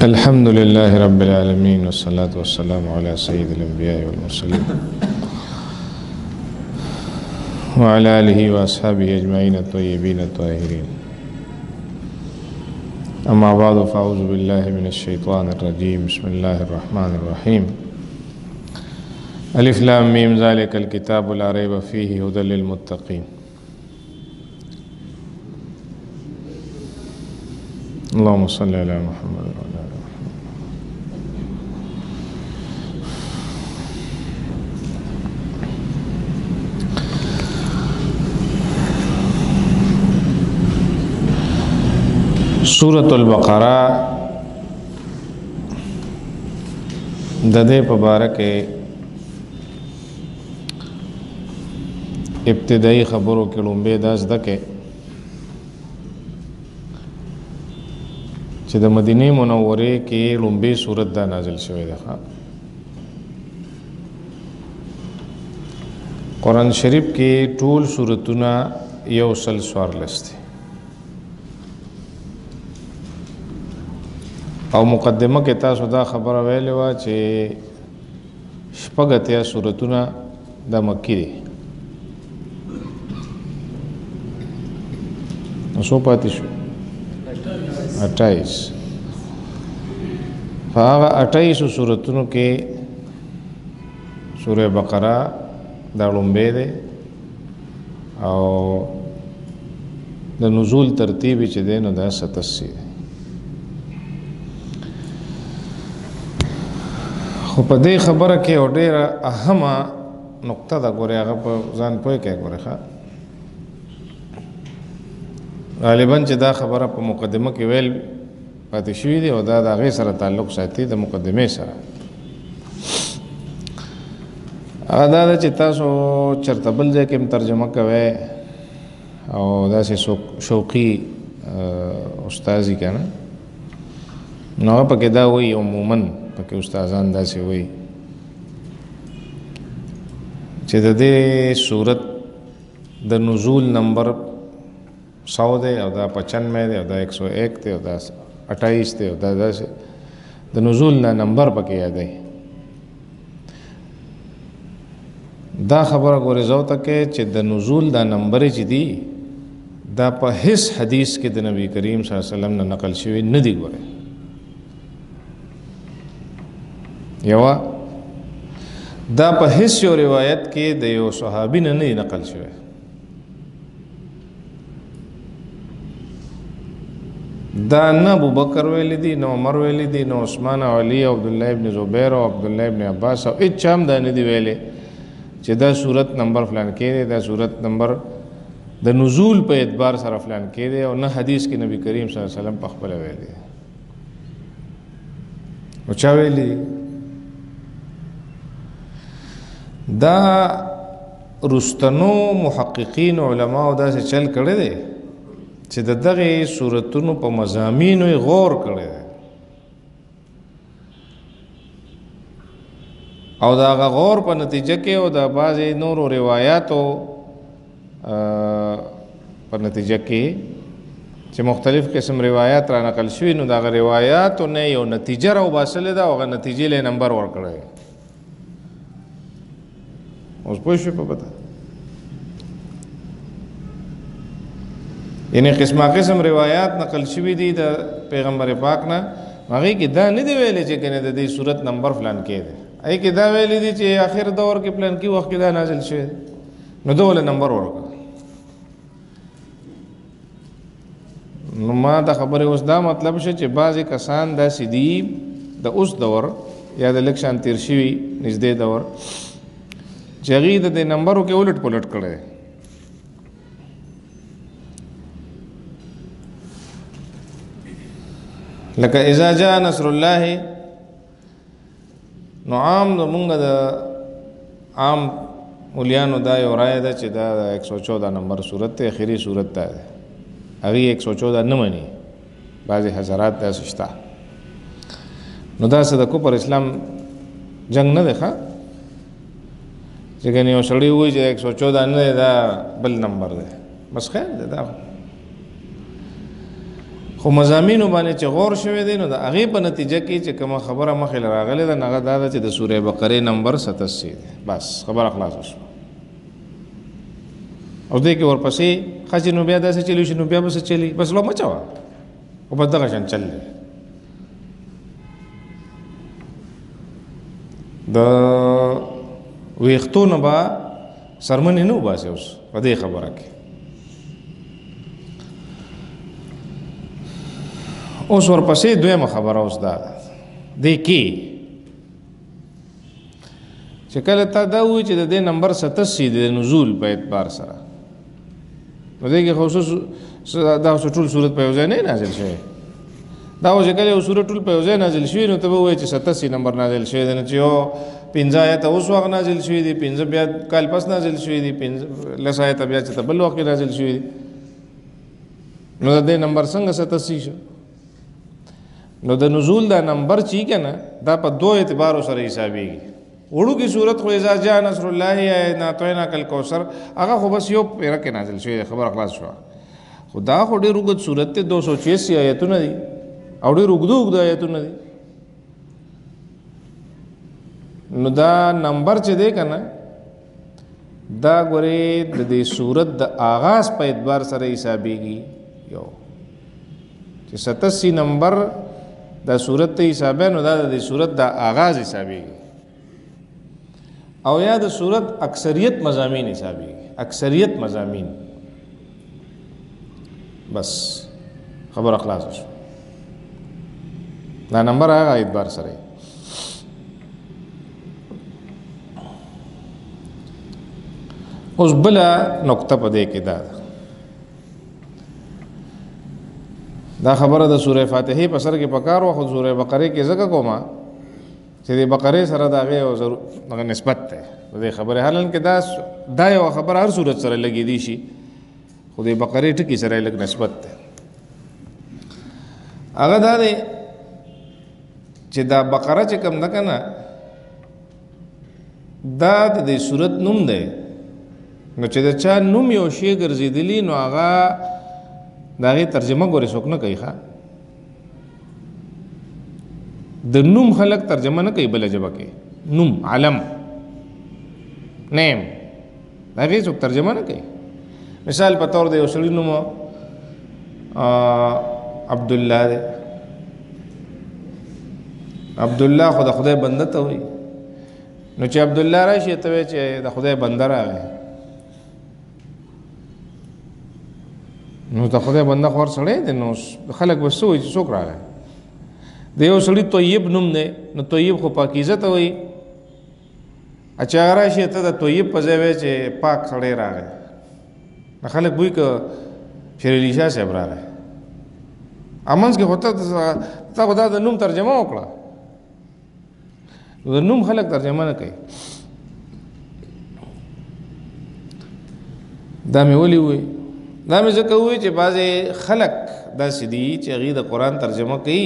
الحمد لله رب العالمين والصلاة والسلام على سيد الأنبياء والمرسلين وعلى آله وأصحابه أجمعين الطيبين الطاهرين. أما بعد فأعوذ بالله من الشيطان الرجيم. بسم الله الرحمن الرحيم. ألف لام ميم ذلك الكتاب لا ريب فيه هدى للمتقين. اللهم صل على محمد وعلى آله محمد. سورة البقرہ ددے پبارک ابتدائی خبروں کے لومبے داس دکے چې د مدینه منوره کې لومبه سورت دا نازل شوی ده. قرآن شریف کې ټول سورتونه یو سل څوارلس دي او مقدمه کې تاسو دا خبره ویلې وه چې شپږ اتیا سورتونه د مکی دي. نو څو پاتې شو؟ 28. فهغه 28 سورتونو کې سوره بقره دا لومبه ده او د نزول ترتیب چې ده نو دا 87 ده. خو په دې خبره کې او ډېره اهمه نقطه ده، ګورې هغه په ځان پوه کې ګورې ښه غالبا چې دا خبره په مقدمه کې ویل پاتې شوي دي او دا د هغې سره تعلق ساتي د مقدمې سره. هغه دا ده چې تاسو چېرته بل ځای کې هم ترجمه کوئ او داسې شوقي استازي که نه نو هغه پکې دا وایي، عموما پکې استادان داسې وایي چې د دې صورت د نزول نمبر 100 دی او دا 95 دی او دا 101 دی او دا 28 دی او دا داسې د نزول نه نمبر پکې یادوي. دا خبره ګورې زو ته کې چې د نزول دا نمبر چې دی دا په هیڅ حدیث کې د نبی کریم صلی الله علیه وسلم نه نقل شوی نه دی. ګورې یوه دا په هیڅ یو روایت کې د یو صحابي نه نه نقل شوی. دا نه ابو بکر ویلی دی، نه عمر ویلی دی، نه عثمان او علی او عبدالله ابن زبیر او عبدالله ابن عباس او هیڅ هم دا نه دی ویلی چې دا صورت نمبر فلان کې دی، دا صورت نمبر د نزول په اعتبار سره فلان کې دی، او نه حدیث کې نبی کریم صلی الله علیه وسلم په خپل ویلی. او چا ویلی دا رستنو محققین علماء داسې چل کړی دی چې د دغه صورتونو په مضامینو یې غور کړی دی او د هغه غور په نتیجه کې او د بعضې نورو روایاتو په نتیجه کې چې مختلف قسم روایات را نقل شوي نو د هغه روایاتو نه یو نتیجه راوباسلې ده او هغه نتیجې له نمبر ورکړی. اوس پوه شوې په پته؟ یعنی قسمه قسم روایات نقل شوي دي د پیغمبر پاک نه، هغې کې دا نه دی ویلی چې کنه د دې صورت نمبر فلان کې دی، هغې کې دا ویلی دي چې آخر دور کې فلان کې وخت کې دا نازل شوی نو ده ولې نمبر ورکړه. نو ما د خبرې اوس دا مطلب شو چې بعضې کسان داسې دي د اوس دور یا د لږ شان تېر شوي نږدې دور چې هغې د دې نمبرو کې الټ پلټ کړی دی. لکه اذا جاء نصر الله نو عام مونږ د عام مولیانو دا یو رایه ده چې دا 114 نمبر صورت دی، اخري صورت دا دی، هغې 114 نه مني. بعضې حضرات داسې شته نو داسې د کفر اسلام جنگ نه دی ښه چې کنې یو سړی ووایي چې 114 نه دی دا بل نمبر دی، بس خیر دی دا. خو مضامینو باندې چې غور شوی دی نو د هغې په نتیجه کې چې کومه خبره مخې له راغلې ده نو هغه دا ده چې د سورې بقرې نمبر 87 دی. بس خبره خلاصه شوه. او دې کې ورپسې ښه چې نو بیا داسې چلی شي نو بیا به څه چلی بس لو مه چوه خو بس دغه شان چل دی. د ویښتو نه به سرمنې نه وباسي اوس په دې خبره کې. اوس ورپسې دویمه خبره اوس دا ده دې کې چې کله تا دا ووایي چې د دې نمبر 87 د نزول په اعتبار سره نو دې کې خصوص دا ټول صورت په یو ځای نه نازل شوی. دا و چې کله یو صورت ټول په یو ځای نازل شوي نو ته به ووایې چې 87 نمبر نازل شوی دی نو چې یو 15 آیته اوس وخت نازل شوي دي 15 بیا کال پس نازل شوي دي 15 آیته بیا چې ته بل وخت نازل شوي دي نو د دې نمبر څنګه 87 شو؟ نو د نزول دا نمبر چې که نه دا په دو اعتبارو سره حسابېږي. وړوکې صورت خو اذا جاء نصر الله اعطیناک الکوثر هغه خو بس یو پیره کې نازل شوی دی خبره خلاص شوه. خو دا خو ډېر اوږد صورت دی 286 آیتونه دي او ډېر اوږده آیتونه دي. نو دا نمبر چې دی که نه دا ګورې د دې صورت د آغاز په اعتبار سره حسابېږي یو چې 87 نمبر دا صورت ته حسابه نو دا د صورت د آغاز حسابېږي او یا د صورت اکثریت مضامین حسابېږي اکثریت مضامین. بس خبر خلاص شو. دا نمبر هغه اعتبار سره اوس بله نقطه په دې کې دا ده دا خبره د سوره فاتحه په سر کې پکار و خو سوره بقره کې ځکه کومه چې د بقره سره د هغې دغه نسبت دی د دې خبرې حالان کې دا یو خبره هر صورت سره لګېدی شي خو د بقرې ټکي سره یې لږ نسبت دی. هغه دا دی چې دا بقره چې کوم ده که نه دا د دې صورت نوم دی نو چې د چا نوم یو شی ګرځېدلي نو هغه د هغې ترجمه ګورې څوک نه کوي. ښه د نوم خلک ترجمه نه کوي بله ژبه کې نوم علم نیم د هغې څوک ترجمه نه کوي. مثال په طور د یو سړي نوم عبدالله دی. عبدالله خو د خدای بنده ته وایي نو چې عبدالله راشي ته وایي چې د خدای بنده راغی نو د خدای بنده خو هر سړی دی نو خلک به څه وایي چې څوک راغی. د یو سړي طیب نوم دی نو طیب خو پاکیزه ته وایي چې هغه راشي ته د طیب په ځای وایي چې پاک سړی راغی نو خلک وایي که شیر علي شاه صاحب راغی امنځ کې خو ته خو دا د نوم ترجمه وکړه د نوم خلک ترجمه نه کوي. دا مې ولې وایي دا مې ځکه وایي چې بعضې خلک داسې دي چې هغې د قرآن ترجمه کوي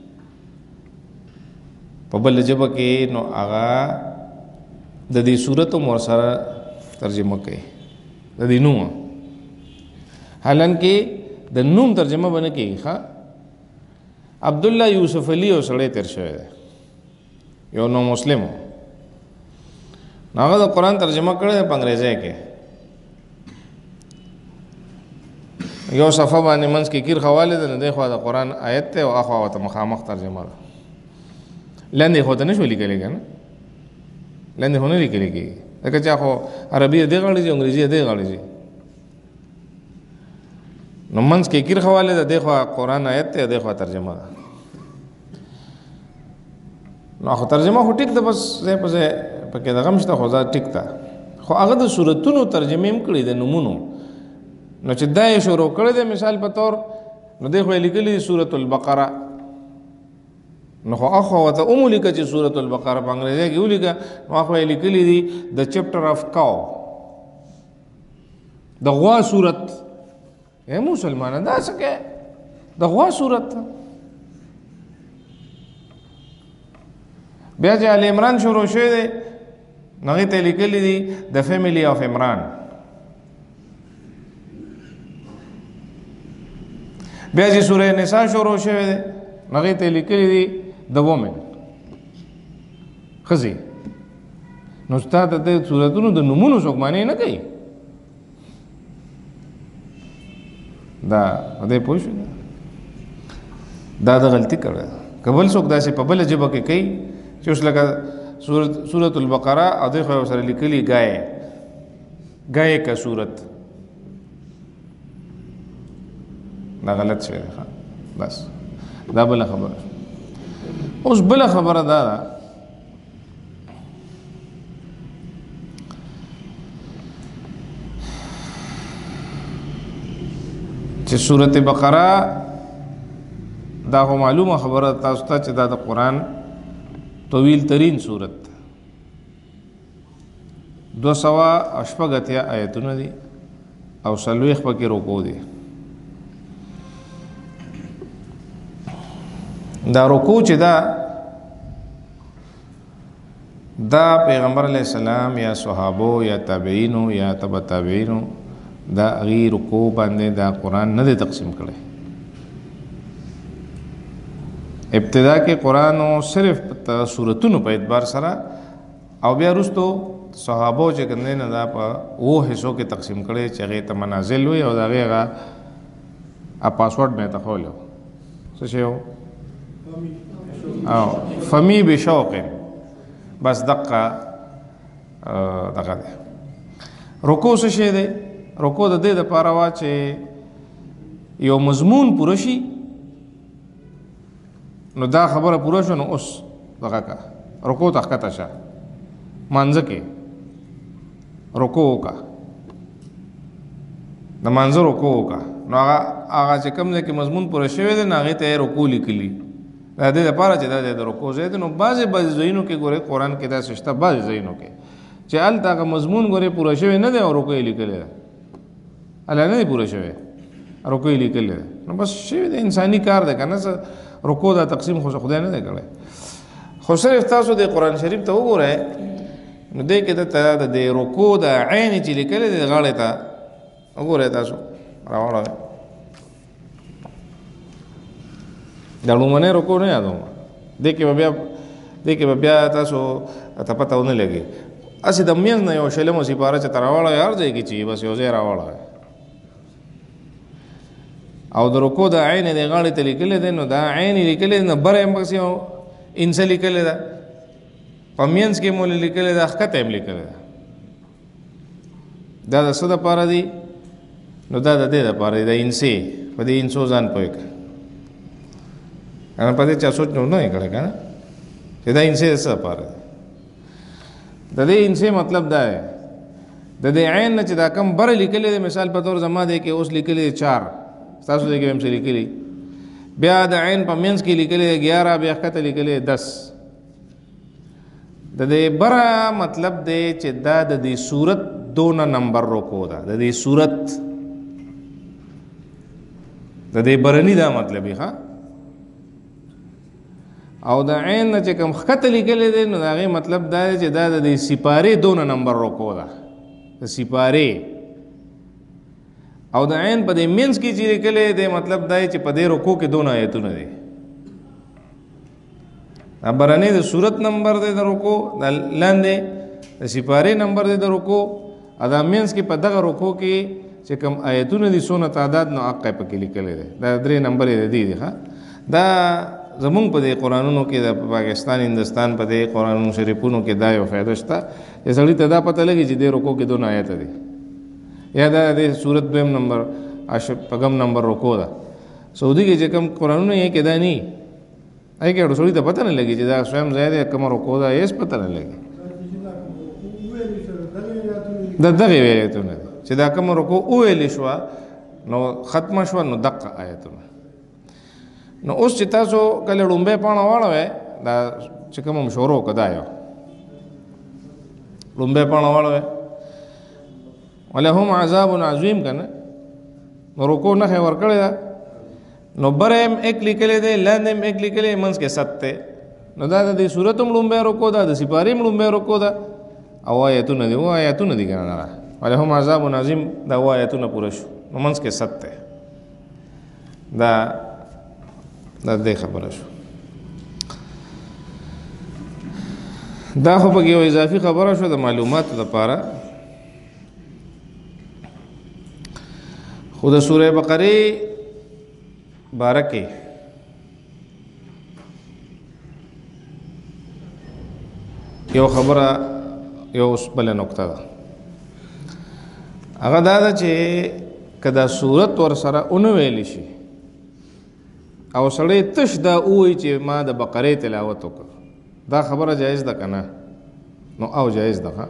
په بله ژبه کې نو هغه د دې صورت هم ورسره ترجمه کوي د دې نوم حالانکې د نوم ترجمه به نه کېږي. ښه عبدالله یوسف علي یو سړی تېر شوی دی یو نو مسلم و نو هغه د قرآن ترجمه کړی دی په انګریزۍ کې یو صفحه باندې منځ کې کیر خوالی دی نو دی خوا د قرآن آیت دی او اخوا ورته مخامخ ترجمه ده لاندې خو ته نه شو لیکلی که نه لاندې خو نه لیکلی کېږي ځکه چې خو عربي دې غاړې ځي انګریزي دې غاړې ځي نو منځ کې کیر خوالی ده دی خوا قرآن آیت دی دی خوا ترجمه ده نو خو ترجمه خو ټیک ده بس ځای په ځای پکې دغه هم شته خو دا ټیک ده خو هغه د صورتونو ترجمې هم کړي د نومونو نو چې دا یې شروع کړی دی مثال په طور نو دی خو یې لیکلي دي سورة البقره نو خو اخوا ورته هم ولیکه چې سورة البقره په انګریزۍ کې ولیکه نو اخوا یې لیکلي دي د چپټر آف کاو د غوا صورت اے مسلمانه دا څه کې د غوا صورت بیا چې آل عمران شروع شوی دی نو هغې ته یې لیکلي دي د فیملی آف عمران بیا چې سوره نساء شروع شوې ده هغې ته لیکلي دي د وومن ښځې نو ستا ته د صورتونو د نومونو څوک معنی نه کوي دا په دې پوه شو دا د غلطي کړه که بل څوک داسې په بله ژبه کې کوي چې اوس لکه سورة البقره او دې خو سره لیکلي گائے کا صورت دا غلط شوی دی بس دا بله خبره اوس بله خبره دا ده چې سورة بقره دا خو معلومه خبره تاسو ته چې دا د قرآن طویل ترین صورت 280 آیتونه دي او 40 پکې رکوع دي دا رکوع چې دا پیغمبر علیہ السلام یا صحابو یا تابعینو یا تبع تابعینو دا غي رکوع باندې دا قرآن نه دی تقسیم کړی ابتدا کې قرآن صرف سورتونو په اعتبار سره او بیا وروستو صحابو چې کوم نه دا په وو حصو کې تقسیم کړي چې هغې ته منازل وي او د هغې هغه پاسورډ مې ته ښولی څه شی و او فمی بشوق بس دقه دغه دی رکوع څه شی دی رکوع د دې دپاره وه چې یو مضمون پوره شي نو دا خبره پوره شو نو اوس دغه کا رکوع ته ښکته شه مانځه کې رکوع وکړه د مانځه رکوع وکړه نو هغه چې کوم ځای کې مضمون پوره شوی دی نو هغې ته یې رکوع لیکلي د دې لپاره چې دا د رکوع ځای دی نو بعضې ځایونو کې ګورئ قرآن کې داسې شته بعضې ځایونو کې چې هلته هغه مضمون ګورئ پوره شوی نه دی او رکوع یې لیکلی ده هله نه دی پوره شوی رکوع یې لیکلی ده نو بس شوی دی انساني کار دی که نه رکوع دا تقسیم خو خدای نه دی کړی خو صرف تاسو د قرآن شریف ته وګورئ نو دې کې درته د رکوع د عین چې لیکلی دی غاړې ته وګورئ تاسو راوړئ دا لومړنی رکوع نه یادوم دې کې به بیا تاسو ته پته ونه لګي هسې د منځ نه یو شلمه سپاره چې ته راوړئ هر ځای کې چې بس یو ځای راوړئ او د رکوع د عین د غاړې ته لیکلی دی نو دا عین لیکلی دی نو بره هم پکې انسه لیکلی ده په منځ کې مو لیکلی ده ښکته هم لیکلی ده دا د څه دپاره دي نو دا د دې دپاره دی د انسې په دې انسو ځان پوه کړه په دې چا سوچ نو نه یې کړی که نه چې دا انسې د څه دپاره دی د دې انسې مطلب دا دی د دې عین نه چې دا کم بره لیکلی دی مثال په طور زما دی کې اوس لیکلی دی 4 ستاسو دی کې هم څه لیکلي بیا د عین په منځ کې لیکلی دی 11 بیا ښکته لیکلی دی 10 د دې بره مطلب دی چې دا د دې صورت 2 نمبر رکوع ده د دې صورت د دې برني دا مطلب یې ښه او د عین نه چې کوم ښکته لیکلی دی نو د هغې مطلب دا دی چې دا د دې سپارې 2 نمبر رکوع ده د سپارې او د عین په دې منځ کې چې لیکلی دی مطلب دا چې په دې رکوع کې 2 آیتونه دي دا برنی د صورت نمبر دی د رکوع د لاندې د سپارې نمبر دی د رکوع او دا منځ کې په دغه رکوع کې چې کوم آیتونه دي څونه تعداد نو هغه پکې لیکلی دی دا 3 نمبر یې دی ښه دا زمونږ په دې قرآنونو کې د پاکستان هندوستان په دې قرآنونو شریفونو کې دا یو فایده شته چې سړي ته دا پته لګي چې دې رکوع کې 2 آیته دي یا دا د صورت 2 نمبر پغم نمبر رکوع ده سعودي کې چې کوم قرآنونه یې کې دا نه ای کې سړي ته پته نه لګي چې دا سویم ځای دی کوم رکوع ده هیڅ پته نه لګي د دغې آیتونه چې دا کوم رکوع وویلې شوه نو ختمه شوه نو دقه آیتونه نو اوس چې تاسو کله ړومبی پاڼه واړوئ دا چې کوم هم شروع که دا یو ړومبی پاڼه واړوئ ولهم عذاب عظیم که نه نو رکوع نښې ورکړې ده نو بره هم ایک لیکلی دی لاندې هم ایک لیکلی منځ کې 7 دی نو دا د دې صورت هم ړومبی رکوع ده د سپارې هم ړومبی رکوع ده او آیتونه دي آیتونه دي که نه ولهم عذاب عظیم دا آیتونه پوره شو نو منځ کې 7 دی دا دې خبره شو. دا خو پکې یو اضافي خبره شو د معلوماتو لپاره. خو د سوره بقره باره کې یو خبره یو بله نقطه ده، هغه دا ده چې که دا صورت ورسره ونه ویلی شي او سړی تش دا ووایي چې ما د بقرې تلاوت وکړ، دا خبره جایز ده که نه؟ نو او جایز ده.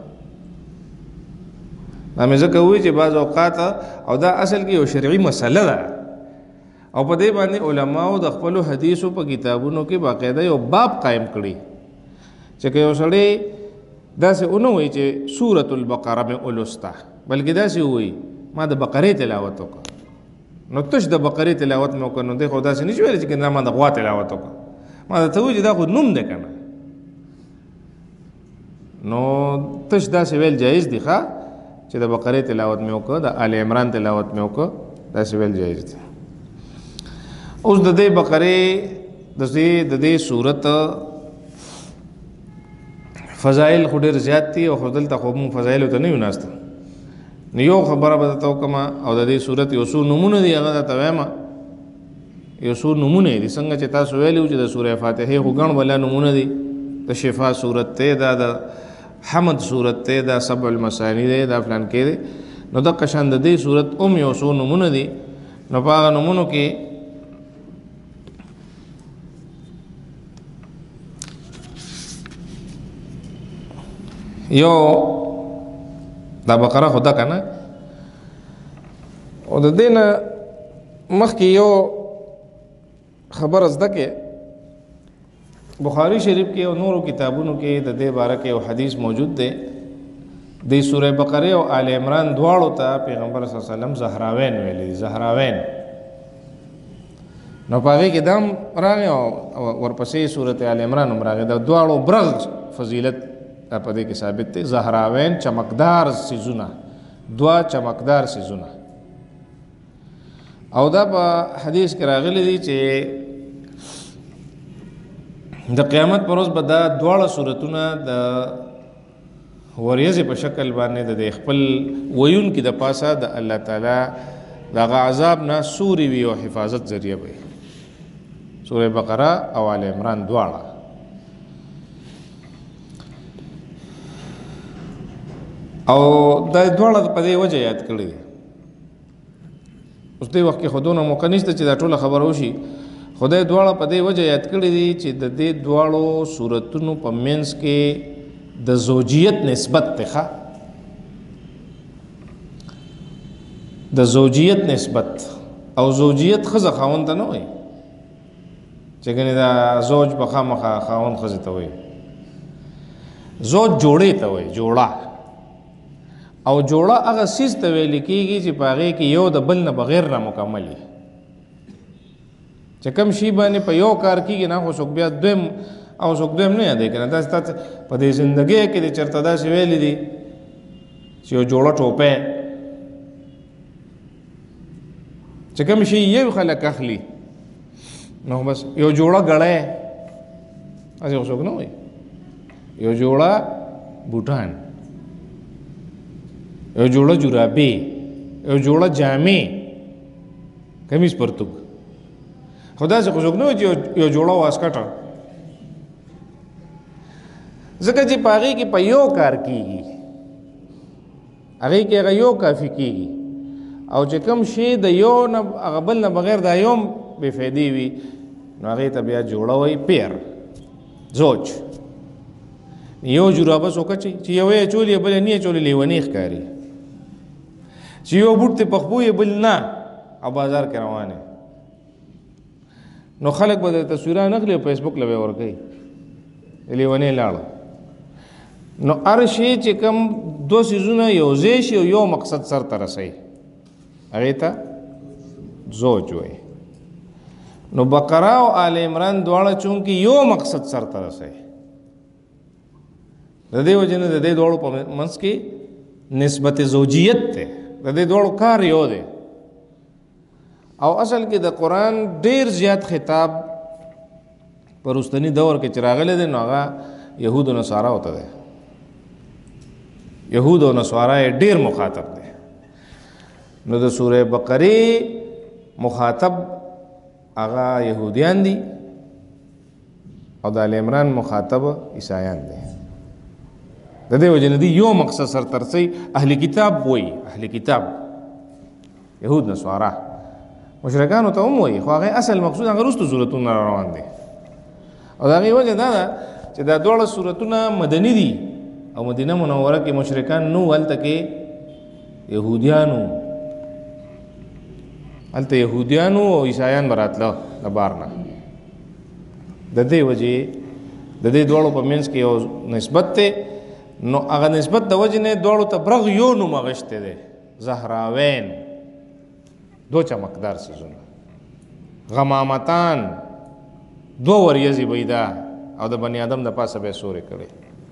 دا مې ځکه ووایي چې بعض اوقات او دا اصل کې یو شرعي مسله ده او په دې باندې علماو د خپلو حدیثو په کتابونو کې باقاعده یو باب قایم کړي چې که یو سړی داسې ونه وایي چې سورة البقره مې ولسته، بلکې داسې ووایي ما د بقرې تلاوت وکړه، نو تش د بقرې تلاوت مې وکړه، نو دی خو داسې نشي ویلی چې ما د غوا تلاوت وکړه، ما درته ووایي چې دا خو نوم دی که نه، نو تش داسې ویل جایز دی ښه چې د بقرې تلاوت مې وکړه، د آل عمران تلاوت مې وکړه، داسې ویل جایز دی. اوس د دې بقرې د دې صورت فضایل خو ډېر زیات دي او خو دلته خو مونږ فضایلو ته نه یو ناسته، نو یو خبره به درته وکړم او د دې صورت یو څو نومونه دي هغه درته وایم. یو څو نومونه دي څنګه چې تاسو ویلي وو چې د سوره فاتحې خو ګڼ بله نومونه دي، د شفا صورت دی، دا د حمد صورت دی، دا سبع المثانی دی، دا فلان کې دی، نو دقه شان د دې صورت یو څو نومونه دي. نو په هغه نومونو کې یو دا بقره خدا که نه، او د دې نه مخکې یو خبره زده کې بخاری شریف کې او نورو کتابونو کې د دې باره کې یو حدیث موجود دی. د سوره بقره او آل عمران دواړو ته پیغمبر صلی الله علیه وسلم زهراوین ویلي دي، زهراوین. نو په هغې کې دام راغی او ورپسې سورت آل عمران هم راغی، د دواړو برغ فضیلت په دې کې ثابت دی. زهراوین چمکدار سیزونه، دوا چمکدار سیزونه، او دا په حدیث کې راغلی دی چې د قیامت پر ورځ به دا دواړه صورتونه د وریځې په شکل باندې د خپل ویونکي د پاسه د الله تعالی د هغه عذاب نه سوري وي او حفاظت ذریعه وي. سوره بقره او آل عمران دواړه. او دا دواړه په دې وجه یاد کړي دي. اوس دې وخت کې خو دونه موقع نشته چې دا ټوله خبره وشي، خدای دواړه په دې وجه یاد کړي دي چې د دې دواړو صورتونو په منځ کې د زوجیت نسبت دی. د زوجیت نسبت، او زوجیت ښځه خاوند ته نه وایي چې ګنې دا زوج به خامخا خاوند ښځې ته وایي، زوج جوړې ته وایي، جوړه. او جوړه هغه څیز ته ویل کېږي چې په هغې کې یو د بل نه بغیر نه مکمل وي، چې کوم شي باندې په یو کار کېږي نه خو څوک بیا دویم او څوک دویم نه یادوي که نه. داسې تا په دې زندګۍ کې دې چېرته داسې ویلي دي چې یو جوړه ټوپی چې کوم شي یو خلک اخلي نو بس یو جوړه ګړی هسې خو څوک نه وایي، یو جوړه بوټان، یو جوړه جرابې، یو جوړه جامې، کمیز پرتوګ، خو داسې خو څوک نه وایي چې یو جوړه واسکټه، ځکه چې په هغې کې په یو کار کېږي، هغې کې هغه یو کافي کېږي، او چې کوم شی د یو نه هغه بل نه بغیر دا یو بې فایدې وي نو هغې ته بیا جوړه وایي، پیر، زوج. یو جرابه څوک اچوي چې یو یې اچولي بل یې نه اچولي لیونی ښکاري، چې یو بوټ ته په خپو یې بل نه، او بازار کې روان یې، نو خلک به د تصویران اخلي او فیسبوک له به یې ورکوي لیونی لاړه. نو هر شی چې کوم دو څیزونه یو ځای شي او یو مقصد سر ته رسوي هغې ته زوج وایي. نو بقره او آل عمران دواړه چونکې یو مقصد سر ته رسوي، د دې وجې نه د دې دواړو په منځ کې نسبت زوجیت دی، د دې دواړو کار یو دی. او اصل کې د قرآن ډیر زیات خطاب پر وروستني دور کې چې راغلی دی نو هغه یهود او نصارا وته دی. یهود او نصارا یې ډیر مخاطب دی. نو د سوره بقره مخاطب هغه یهودیان دي او د آل عمران مخاطب عیسایان دي. د دې وجه نه دی یو مقصد سر ترسي اهل کتاب وای، اهل کتاب یهود نصارا مشرکانو ته هم وای، خو هغه اصل مقصود هغه وروسته سورتونه روان دي. او د هغې وجه دا ده چې دا دواړه سورتونه مدني دي او مدینه منوره کې مشرکان نو، هلته کې یهودیانو، هلته یهودیانو او عیسایان به راتله د بار نه. د دې وجې د دې دواړو په منځ کې یو نسبت دی. نو هغه نسبت د وجې نه دواړو ته برغ یو نوم اخیستی دی، زهراوین، دو چمکدار څیزونه، غمامتان، دو وریځې بیدا، او د بني آدم د پاسه به یې سورې کړې.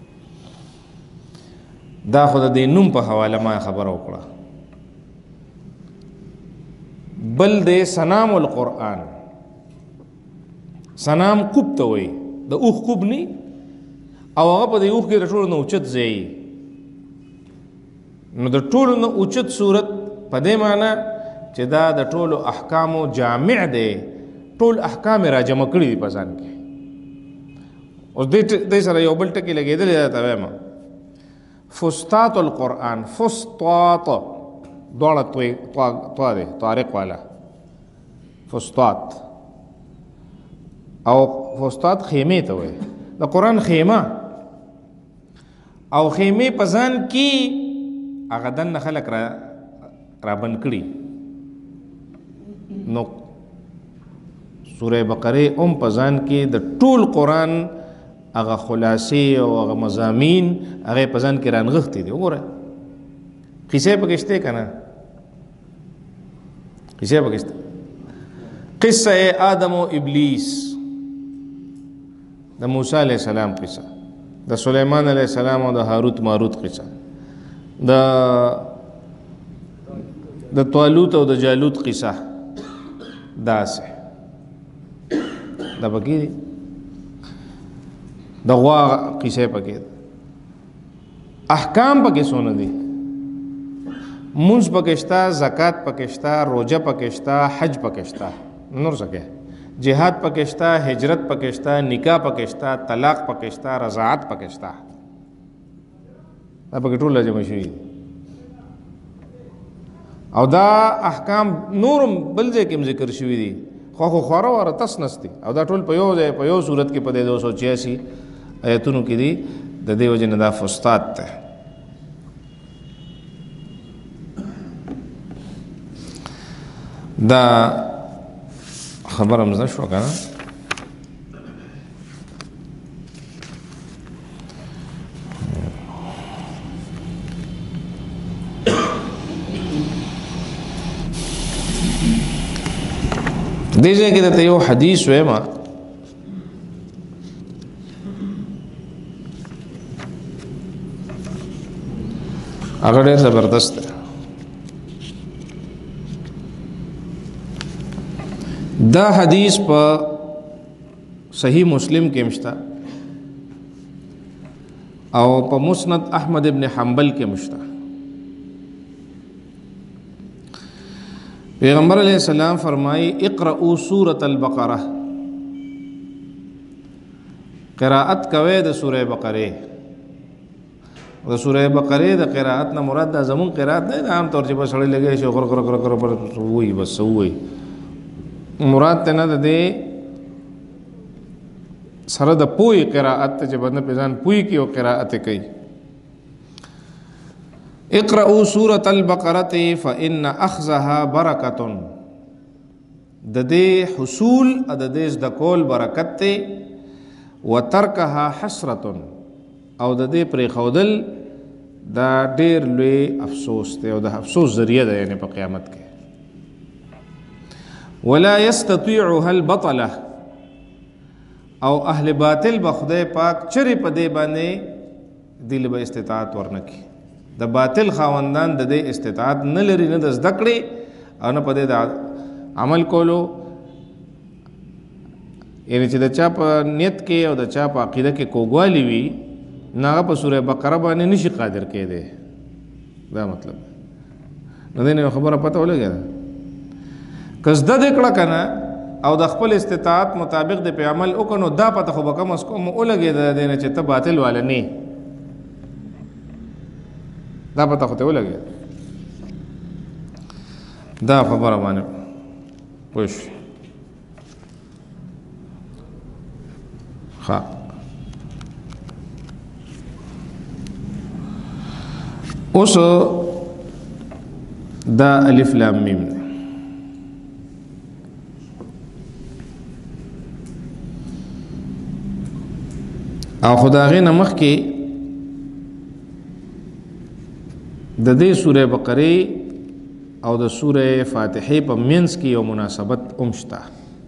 دا خو د دې نوم په حواله ما خبره وکړه. بل دی سنام القرآن. سنام کوب ته وایي، د اوښ کوب نی، او هغه په دې اوښ کې د ټولو نه اوچت ځای. نو د ټولو نه اوچت صورت په دې معنی چې دا د ټولو احکامو جامع دی، ټول احکام را جمع کړي دي په ځان کې. اوس دې سره یو بل ټکي لګېدلی دی، ته وایم فسطاط القرآن، فسطاط دواړه طوا دی، طارق والا فسطاط، او فسطاط خیمې ته وایي، د قرآن خیمه. او خیمې په ځان کې هغه دننه خلک را بند کړي. نو سوره بقره په ځان کې د ټول قرآن هغه خلاصې او هغه مضامین هغه په ځان کې رانغښتي دي. وګوره قصې پکې شته که نه؟ قصې پکې شته. قصه آدم و ابلیس، د موسی علیہ السلام قصه، د سلیمان علیہ السلام او د هاروت ماروت قصه، د طالوت او د جالوت قصه، داسې دا پکې دي. د غوا قصه پکې، احکام پکې څونه دي، مونځ پکې شته، زکات پکې شته، روزه پکې شته، حج پکې شته، نور څه کې، جهاد پکې شته، هجرت پکې شته، نکاح پکې شته، طلاق پکې شته، رضاعت پکې شته. دا پکې ټول جمع شوي دي. او دا احکام نورم بل ځای کې ذکر شوي دي، خو خواره واره تس نستی. او دا ټول په یو ځای په یو صورت کې په دې 286 آیتونو کې دي. د دې وجې نه دا فسطاط ده. دا خبره هم زده شوه که نه؟ دې ځای کې درته یو حدیث وایم، هغه ډېر زبردست دی. دا حدیث په صحیح مسلم کې مشته او په مسند احمد ابن حنبل کې مشته. پیغمبر علیہ السلام فرمائی اقرأوا سورة البقرہ، قراءت کوئے د سورہ بقرے. د سورہ بقرے د قراءت نه مراد دا زمون قراءت نه عام طور چې بس سړی لګی شي غر غر غر غر وي بس وي، مراد ته نه ده سره د پوی قراءت چې بدن په ځان پوی کې او قراءت کوي. اقرأوا سورة البقرة فإن أخذها بركة، د دې حصول د دې د کول برکت ته، وترکها حسرة او د دې پرې خودل دا ډېر لوی افسوس دی او د افسوس ذریعہ ده یعنی په قیامت کې. ولا يستطيعها البطلة، او اهل باطل به خدای پاک چرې په دې باندې دل به استطاعت ورنکي. د باطل خاوندان د دې استطاعت نه لري، نه د زده کړې او نه په دې عمل کولو یعنی چې د چا په نیت کې او د چا په عقیده کې کوګوالی وي نو هغه په سوره بقره باندې نشي قادر کېدی دا مطلب نو دې نه خبره پته ولګېده که زده دې کړه که نه او د خپل استطاعت مطابق د پې عمل وکړه نو دا پته خو به کم از کم ولګېده دې نه چې ته باطل والا نه دا پته خو ته ولګېده دا خبره باندې پوه شوې ښه اوس دا الف لام میم دی او خو د هغې نه مخکې د دې سورې بقرې او د سورې فاتحې په منځ کې یو مناسبت هم شته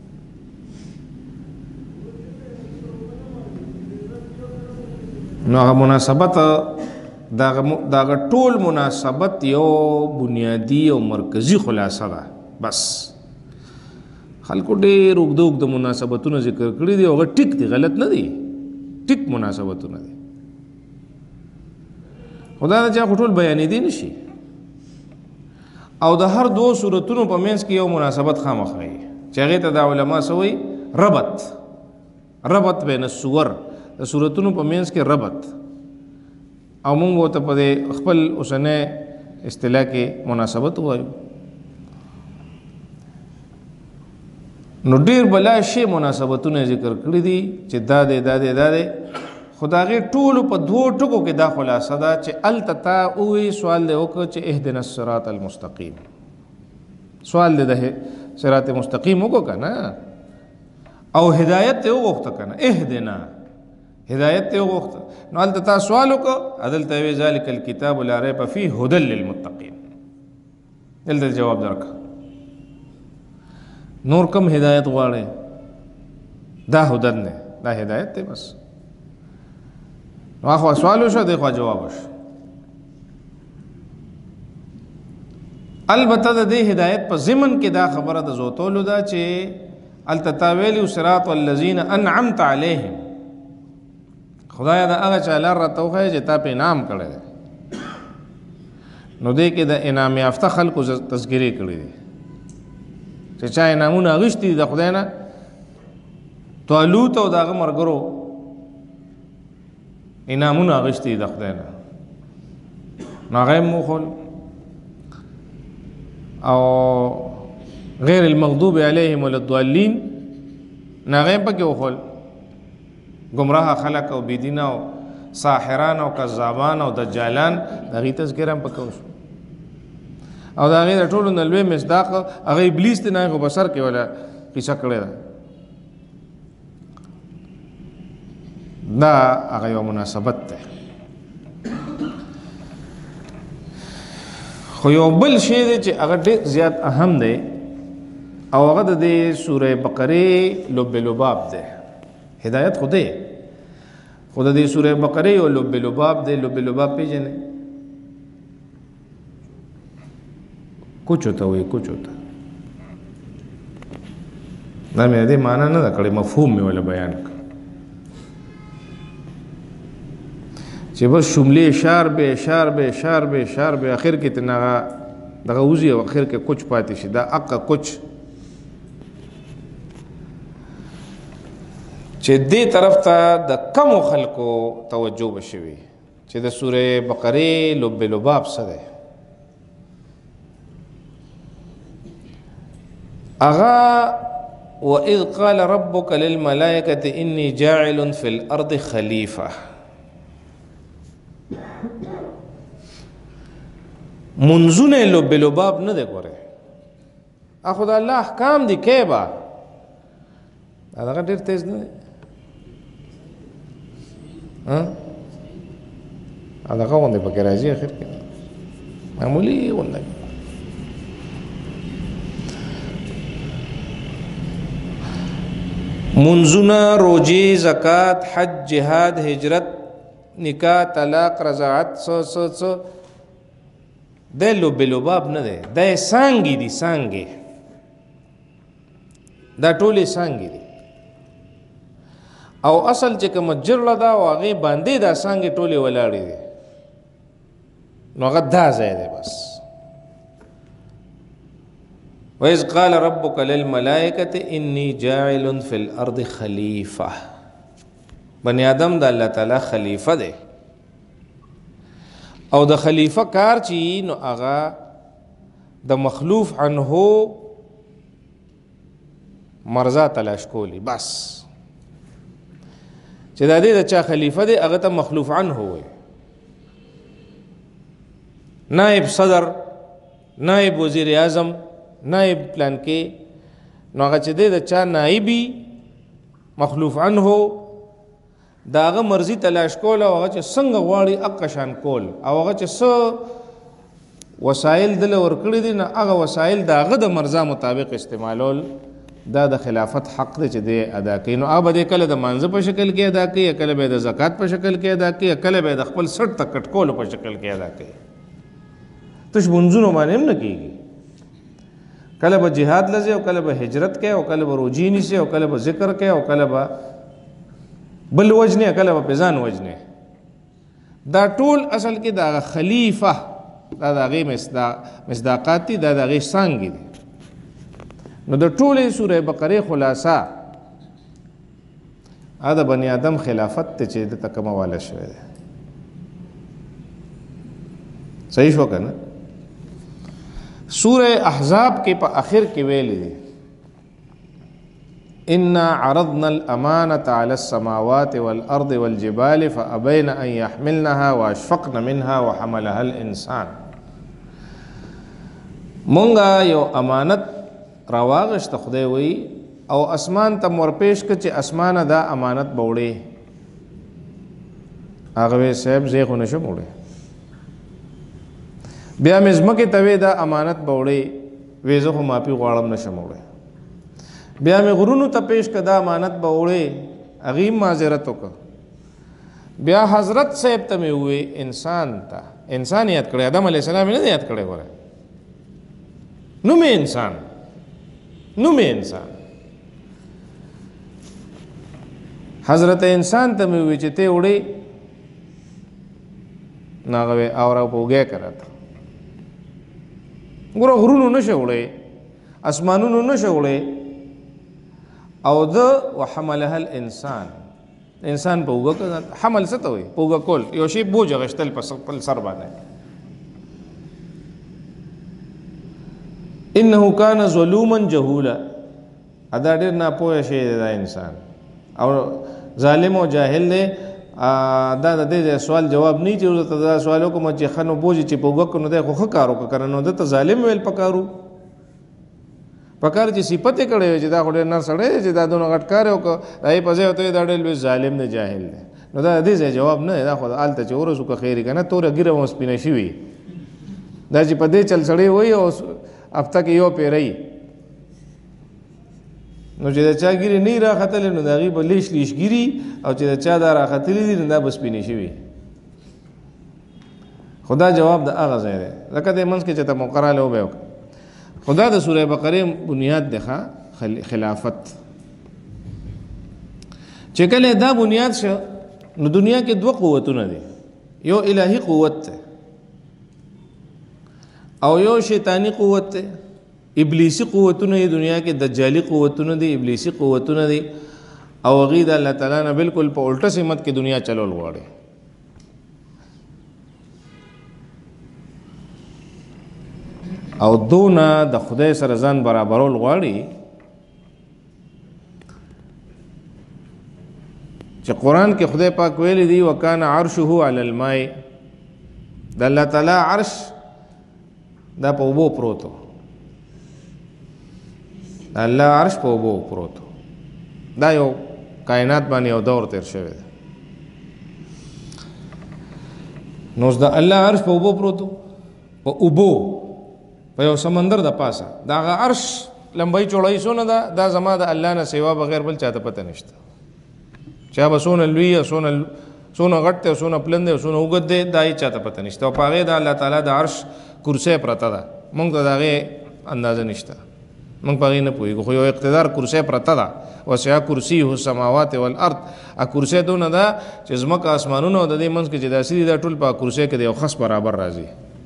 نو هغه مناسبت داغه ټول مناسبت یو بنیادی او مرکزی خلاصه ده بس خلکو ډېر اوږده اوږده مناسبتونه ذکر کړي دي هغه ټیک دي غلط نه دي ټیک مناسبتونه دي خدا نه چا خو ټول بیانېدی نشي او د هر دو صورتونو په منځ کې یو مناسبت خامخا وي چې هغې ته دا علما څه وایي ربط بین الصور د صورتونو په منځ کې ربط او موږ ورته په دې خپل اوسنۍ اصطلاح کې مناسبت وایو نو ډېر بلا شی مناسبتونه ذکر کړي دي چې دا دی خو د هغې ټولو په دوو ټکو کې دا خلاصه ده چې هلته تا ووایي سوال دی وکړه چې اهدنا الصراط المستقیم سوال دی د صراط مستقیم وکړه که نه او هدایت ته وغوښته که نه اهدنا هدایت ته وغوښته نو هلته تا سوال وکړه هدلته یې وایي ذلک الکتاب لا ریب فیه هدی للمتقین دلته جواب درکړه نور کم هدایت غواړئ دا هدن دی دا هدایت دی بس نو خوا سوال وشو دی خوا جواب وشو البته د دې هدایت په ضمن کې دا خبره د زوتولو ده چې هلته تا ویلي صراط الذین انعمت علیهم خدای دا هغه چا لار راته وښیه چې تا په انعام کړی دی نو دې کې د انعام یافته خلکو تذکرې کړي دي چې چا انعامونه اخیستي دي د خدای نه طالوت او د هغه ملګرو انعامونه اخیستي دي د خدای نه نو هغه یې وښول او غیر المغضوب علیهم ولا الضالین نه هغه یې پکې وښول گمراه خلق او بيدینه او ساحران او کذابان او دجالان د هغې تذکره هم پکې وشو او د هغې د ټولو نه لوی مصداق هغه ابلیس دی نه خو په سر کې ولا قصه کړې ده دا هغه یو مناسبت ده خو یو بل شی دی چې هغه ډېر زیات اهم دی او هغه د دې سورې بقرې لب لباب دی هدایت خو دی خو د دې سورې بقرې یو لب لباب دی لب لباب پېژنئ کوچو ته وایي کوچو ته دا مې د دې معنا نه ده کړې مفهوم مې ولا بیان کړ چې بس شملې اشار به اخر کې ته هغه دغه وځي او اخر کې کوچ پاتې شي دا اقا کوچ چې دې طرف ته د کمو خلکو توجه بشوي چې د سورې بقرې لب لباب څه دی اغا وَإِذْ قَالَ رَبُّكَ لِلْمَلَائِكَةِ إِنِّي جَاعِلٌ فِي الْأَرْضِ خَلِيفَةً منځونه لب لباب نه دی ګوره اخو د الله احکام دي کې با هغه ډېر تیز نه دی هغه غونډې پکې راځي اخر کې معمولي غونډه منځونه روزې زکات حج جهاد هجرت نکاح طلاق رضاعت څه د لب لباب نه دی د څانګې دي څانګې دا ټولې څانګې دي او اصل چې کومه جرړه ده او هغې باندې دا څانګې ټولې ولاړې دي نو هغه دا ځای دی بس. وَإِذْ قَالَ رَبُّكَ لِلْمَلَائِكَةِ إِنِّي جَاعِلٌ فِي الْأَرْضِ خَلِيفَةً. بنی آدم د الله تعالی خلیفه دی او د خلیفه کار چې نو هغه د مخلوف عنه مرضا تلاش کولی بس چې د دې د چا خلیفه دی هغه ته مخلوف عنه وي. نائب صدر، نائب وزیر اعظم، نائب پلان کې نو هغه چې دی د چا نائبي مخلوف عنه دا هغه مرضی تلاش کول او هغه چې څنګه غواړي اقشان کول او هغه چې څه وسایل دل ورکړي دي نه هغه وسایل د هغه د مرضا مطابق استعمالول دا د خلافت حق دی چې دی ادا کوي. نو هغه به دی کله د مانځه په شکل کې ادا کوي، کله به د زکات په شکل کې ادا کوي، کله به د خپل سټ ته کټ کولو په شکل کې ادا کوي. تش منځونو باندې هم نه کېږي. کله به جهاد لځي او کله به هجرت کوي او کله به روجې نیسي او کله به ذکر کوي او کله به بل وجنه کله په ځان وجنه. دا ټول اصل کې دا خلیفہ دا دغه مصداقات دي، دا دغه څنګه دي. نو د ټولې سوره بقره خلاصہ دا بنی آدم خلافت ته چې د تکمواله شوی دی. صحیح شو کنه؟ سوره احزاب کې په اخر کې ویلي دي إنا عرضنا الأمانة على السماوات والأرض والجبال فأبين أن يحملنها وأشفقن منها وحملها الإنسان. مونږه یو امانت راواغشت خدای وی او اسمان ته ورپېښ کړ چې اسمانه دا امانت به وړې. هغه وی صاحب زه خو نشم وړې. بیا مې ځمکې ته وی دا امانت به وړې، وی زه خو معافي غواړم نشم وړې. بیا مې غرونو ته پیش کړه دا امانت به وړې، هغې معذرت وکړه. بیا حضرت صاحب ته مې ووی انسان ته، انسان یاد کړی، آدم علیه السلام یې نه دی یاد کړی. ګوره نوم یې انسان، نوم یې انسان. حضرت انسان ته مې ووی چې ته وړې، نو هغه وی اوره په اوږه که راته. ګوره غرونو نشه وړې، اسمانونو نشه وړې او د وحملها الانسان، انسان په اوږه حمل څه ته وایي؟ په اوږه کول، یو شی بوج اخیستل په خپل سر باندې. انه کان ظلوما جهولا، دا ډېر ناپوهه شی دی دا انسان او ظالم او جاهل دی. دا د دې سوال جواب نه چې ورته دا سوال وکړم چې ښه نو بوج چې په اوږه کړو نو دی خو ښه کار وکړه که نه، نو دته ظالم ویل پکارو. پکار چې صفت یې کړی وي چې دا خو ډېر نر سړی دی چې دا دونه غټ کار یې وکړه، د هغې په ځای ورته وایي دا ډېر لوی ظالم دی، جاهل دی. نو دا د دې ځای جواب نه دی، دا خو هلته چې ورسو که خیر یې که نه توره ږیره به سپینه شوي. دا چې په دې چل سړی وایي او هفته کې یو پیری، نو چې د چا ږیرې نه وي راختلې نو د هغې به لیش لیش ګیري، او چې د چا دا راختلي دي نو دا به سپینې شوي. خو دا جواب د هغه ځای دی لکه دې منځ کې چې ته مقراله وبه وکړه. خدا د سوره بقره بنیاد دی خلافت. چې کله دا بنیاد شو نو دنیا کې دوه قوتونه دي، یو الهي قوت دی او یو شیطانی قوت دی. ابلیسی قوتونه دی دنیا کې، دجالی قوتونه دي، ابلیسی قوتونه دي او هغې د الله تعالی نه بالکل په الټه سمت کې دنیا چلول غواړي. او دونه د خدای سره ځان برابرول غواړي چې قرآن کې خدای پاک ویلی دی وکان عرشه علی الماء، د الله تعالی عرش دا په اوبو پروتو، د الله عرش په اوبو پروتو. دا یو کائنات باندې یو دور تیر شوی دی. نو د الله عرش په اوبو پروتو، په اوبو په یو سمندر د پاسه. دا هغه عرش لمبۍ چوړۍ څونه ده، دا زما د الله نه سوا بغیر بل چاته پته نشته. چا به څونه لوی او څونه غټ دی او څونه پلن دی او څونه اوږد دی، دا یې چاته پته نشته. او په هغې د الله تعالی د عرش کرسۍ پرته ده، موږ ته د هغې اندازه نشته. موږ په هغې نه پوهېږو خو یو اقتدار کرسی پرته ده وسع کرسیه السماوات والارض کرسی دونه ده چې ځمکه اسمانونه د دې منځ کې چې داسې دي دا ټول په کرسی کې د یو خس برابر راځي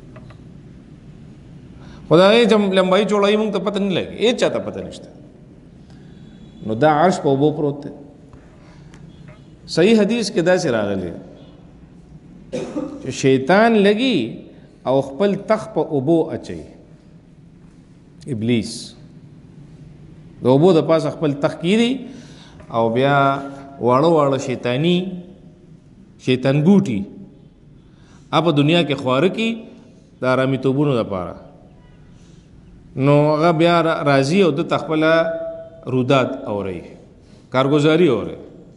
خو د هغې لمبایي چوړایي موږ ته پته نه لګي هېڅ چاته پته نشته نو دا عرش په اوبو پروت دی صحیح حدیث کې داسې راغلی چې شیطان لګي او خپل تخ په اوبو اچوي ابلیس د اوبو د پاسه خپل تخ کیږي او بیا واړه واړه شیطان ګوټي په دنیا کې خواره کی د آرامي توبونو لپاره نو هغه بیا راځي او د خپله رودات اوري کارګزاري اوري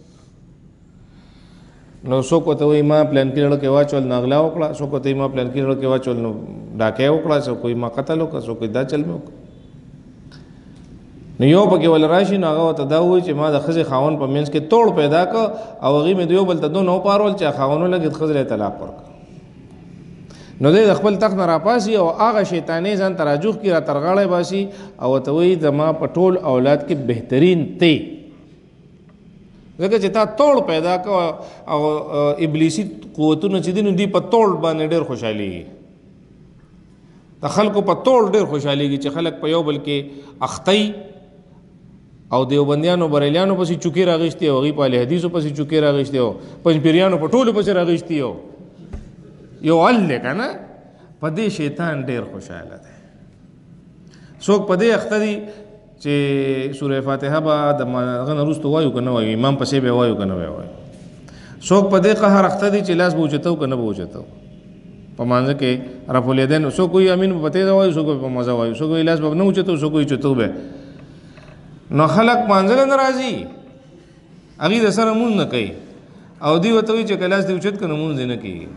نو څوک ورته وایي ما پلان کې لړ کې واچول نو اغلا وکړه څوک ورته وایي ما پلان کې لړ کې واچول نو ډاکې وکړه څوک وایي ما قتل وکړه څوک وایي دا چل مې وکړه نو یو پکې ول راشي نو هغه ورته دا وایي چې ما د ښځې خاوند په منځ کې توړ پیدا کړ او هغې مې د یو بل ته دونه وپارول چې خاوندو لګېد ښځې له طلاق ورکړه نو دی د خپل تخت نه راپاسي او هغه شیطانې ځان ته راجوخ کړي را تر غاړی باسي او ورته وایي زما په ټول اولاد کې بهترین تی ځکه چې تا توړ پیدا کړه او ابلیسي قوتونه چې دي نو دوی په توړ باندې ډېر خوشحالېږي د خلکو په توړ ډېر خوشحالېږي چې خلک په یو بل کې اختی او دیوبندیانو بریلیانو پسې چوکې راغېستې او هغوی په اهل حدیثو پسې چوکې راغېستې او پنجپیریانو په ټولو پسې راغېستې او یو حل دی که نه په دې شیطان ډېر خوشحاله دی څوک په دې اخته دي چې سوره فاتحه به د هغه نه وروسته وایو که نه وایو امام پسې به وایو که نه به وایو څوک په دې قهر اخته دي چې لاس به اوچتو که نه به اوچتو په مانځه کې رفع الیدین څوک وایي امین په تیزه وایو څوک په مزه وایو څوک وایي لاس به نه اوچتو څوک وایي چتو به نو خلک مانځه نه راځي هغوی د سره مونځ نه کوي او دوی ورته وایي چې که لاس دې اوچت که نه مونځ دې نه کېږي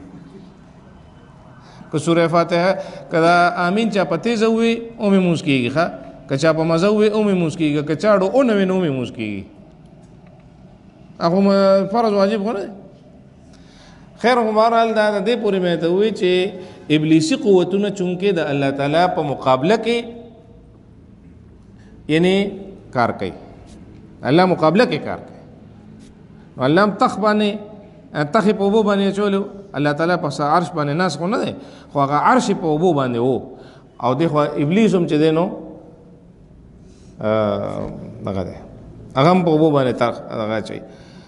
که سوره فاتحه که دا امین چا په تیزه ووایي اومې مونځ کېږي ښه که چا په مزه ووایي اومې مونځ کېږي که چاړو اونه وي نو اومې مونځ کېږي هغه فرض واجب خو نه دی خیر خو بهرحال دا د دې پورې مې ته ووایي چې ابلیسي قوتونه چونکې د الله تعالی په مقابله کې یعنی کار کوي الله مقابله کې کار کوي نو الله هم تخ باندې تخې په اوبو باندې اچولو الله تعالی په عرش باندې ناس خو نه دی خو هغه عرش په اوبو باندې و او دی خو ابلیس هم چې دی نو دغه دی هغه هم په اوبو باندې دغه اچوي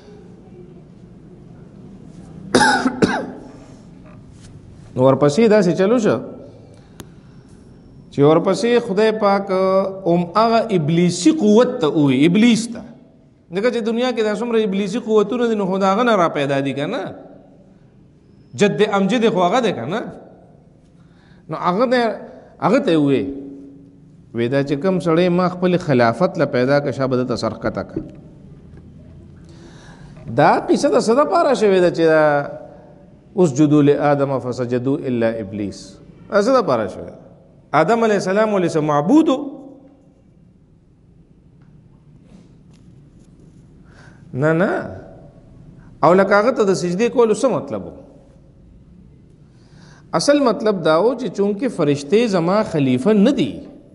نو ورپسې داسې چلو شو چې ورپسې خدای پاک هغه ابلیسي قوت ته ووایي ابلیس ته ځکه چې دنیا کې دا څومره ابلیسي قوتونه دي نو خو د هغه نه را پیدا دي که نه جد امجد خو هغه دی که نه نو هغه ته یې ووایي وی دا چې کوم سړی ما خپل خلافت له پیدا که شابه د ته سرکته که دا قصه د څه دپاره شوې ده چې اسجدوا لآدم فسجدوا الا ابلیس دا څه دپاره شوې ده آدم علیه السلام ولې څه معبودو نه نه او لکه هغه ته د سجدې کولو څه مطلب و اصل مطلب دا و چې چونکې فرشتې زما خلیفه نه دي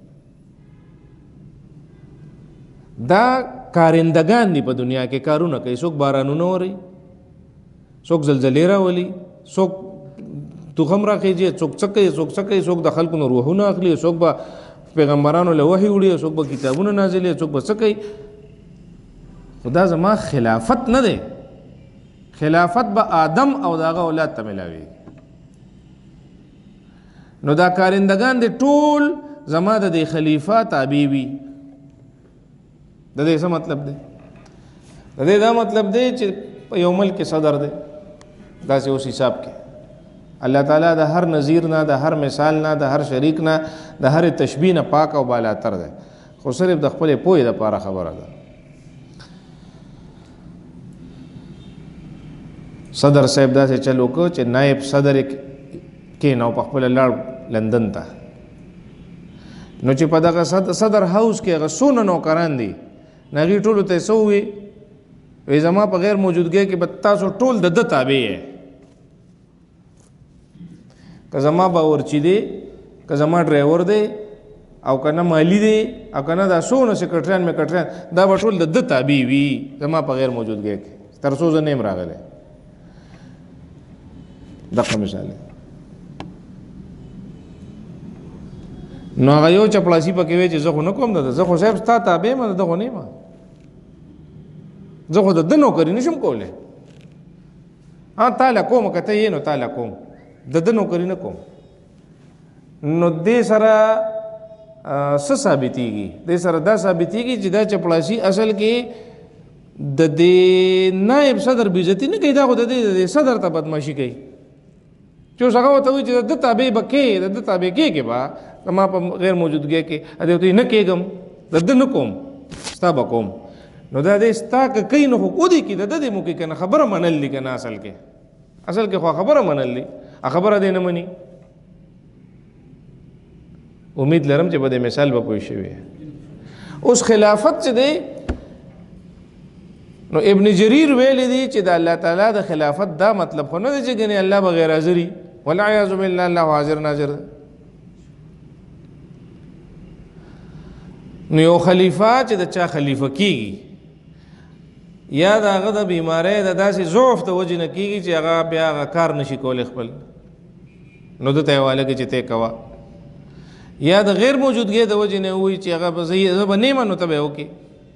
دا کارندگان دي په دنیا کې کارونه کوي څوک بارانونه وري څوک زلزلې راولي څوک تخم راخیږي څوک څه کوي څوک د خلکو نه روحونه اخلي څوک به پیغمبرانو له وحي وړي څوک به کتابونه نازلي څوک به څه کوي خدا زما خلافت نه دی خلافت به آدم او داغه اولاد ته ملاوي نو دا کارندگان دي ټول زما د خلیفہ تابع وي د دې څه مطلب دی د دې دا مطلب دی چې په یو ملک صدر دی داسې اوس حساب کې الله تعالی د هر نظیر نه د هر مثال نه د هر شریک نه د هر تشبیه نه پاک او بالاتر دی خو صرف د خپل پوهې لپاره خبره ده صدر صاحب داسې چل وکړو چې نائب صدر کې نو په خپل لاړ لندن ته نو چې په دغه صدر هاوس کې هغه څونه نوکران دي نو هغوی ټولو ته یې څه ووایي وایي زما په غیر موجودګۍ کې به تاسو ټول د ده تابع یې که زما باورچي دی که زما ډرایور دی او کنه مالی دی او کنه دا سونه سیکرټریان میکرټریان دا به ټول د تابع وي زما په غیر موجودګۍ کې تر څو زه نیم راغلی دغه مثال نو هغه یو چپړاسي پکې وی چې زه خو نه کوم زه خو صاحب ستا تابع یم دغه نه یم زه خو د ده نوکري نشم کولی تاله کوم که ته یې نو تاله کوم د ده نوکري نه کوم نو دې سره څه ثابتېږي دې سره دا ثابتېږي چې دا چپړاسي اصل کې د دې نایب صدر بې عزتي نه کوي دا خو د دې صدر ته بدماشي کوي چې اوس هغه ورته وایي چې د ده تابع به کې د ده تابع کېږي به زما په غیر موجودګۍ کې دې ورته نه کېږم د ده نه کوم ستا به کوم نو دا دې ستا که کوي نو خو ودې کې د ده دې مو کې که نه خبره منل دي که نه اصل کې خو خبره منل دي خبره دې نه مني امید لرم چې په دې مثال به پوه شوي اوس خلافت چې دی نو ابن جریر ویلی دی چې د الله تعالی د خلافت دا مطلب خو نه دی چې ګنې الله به غیر حاضري والعیاذ بالله الله حاضر ناظر نو یو خلیفه چې د چا خلیفه کیږي یا د هغه د بیمارۍ د داسې ضعف د وجې نه کیږي چې هغه بیا هغه کار نشي کولی خپل نو ده ته یې حواله کړي چې ته یې کوه یا د غیر موجودګۍ د وجې نه ووایي چې هغه زه به نه یم نو ته به یې وکړې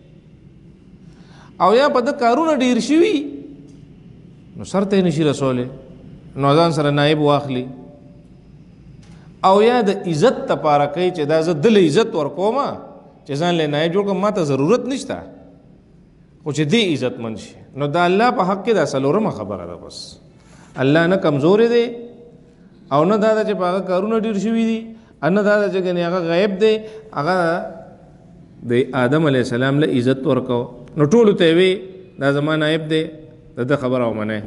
او یا په ده کارونه ډېر شوي نو سر ته یې نشي رسولی نو ځان سره نایب واخلي او یا د عزت دپاره کوي چې دا زه دله عزت ورکوم چې ځان له نایب جوړ کړم ما ته ضرورت نشته خو چې دې عزتمند شي نو د الله په حق کې دا څلورمه خبره ده بس الله نه کمزورې دی او نه دا ده چې په هغه کارونه ډېر شوي دي نه دا ده چې ګنې هغه غیب دی هغه د آدم علیه السلام له عزت ورکو نو ټولو ته وی دا زما نایب دی د ده خبره ومنئ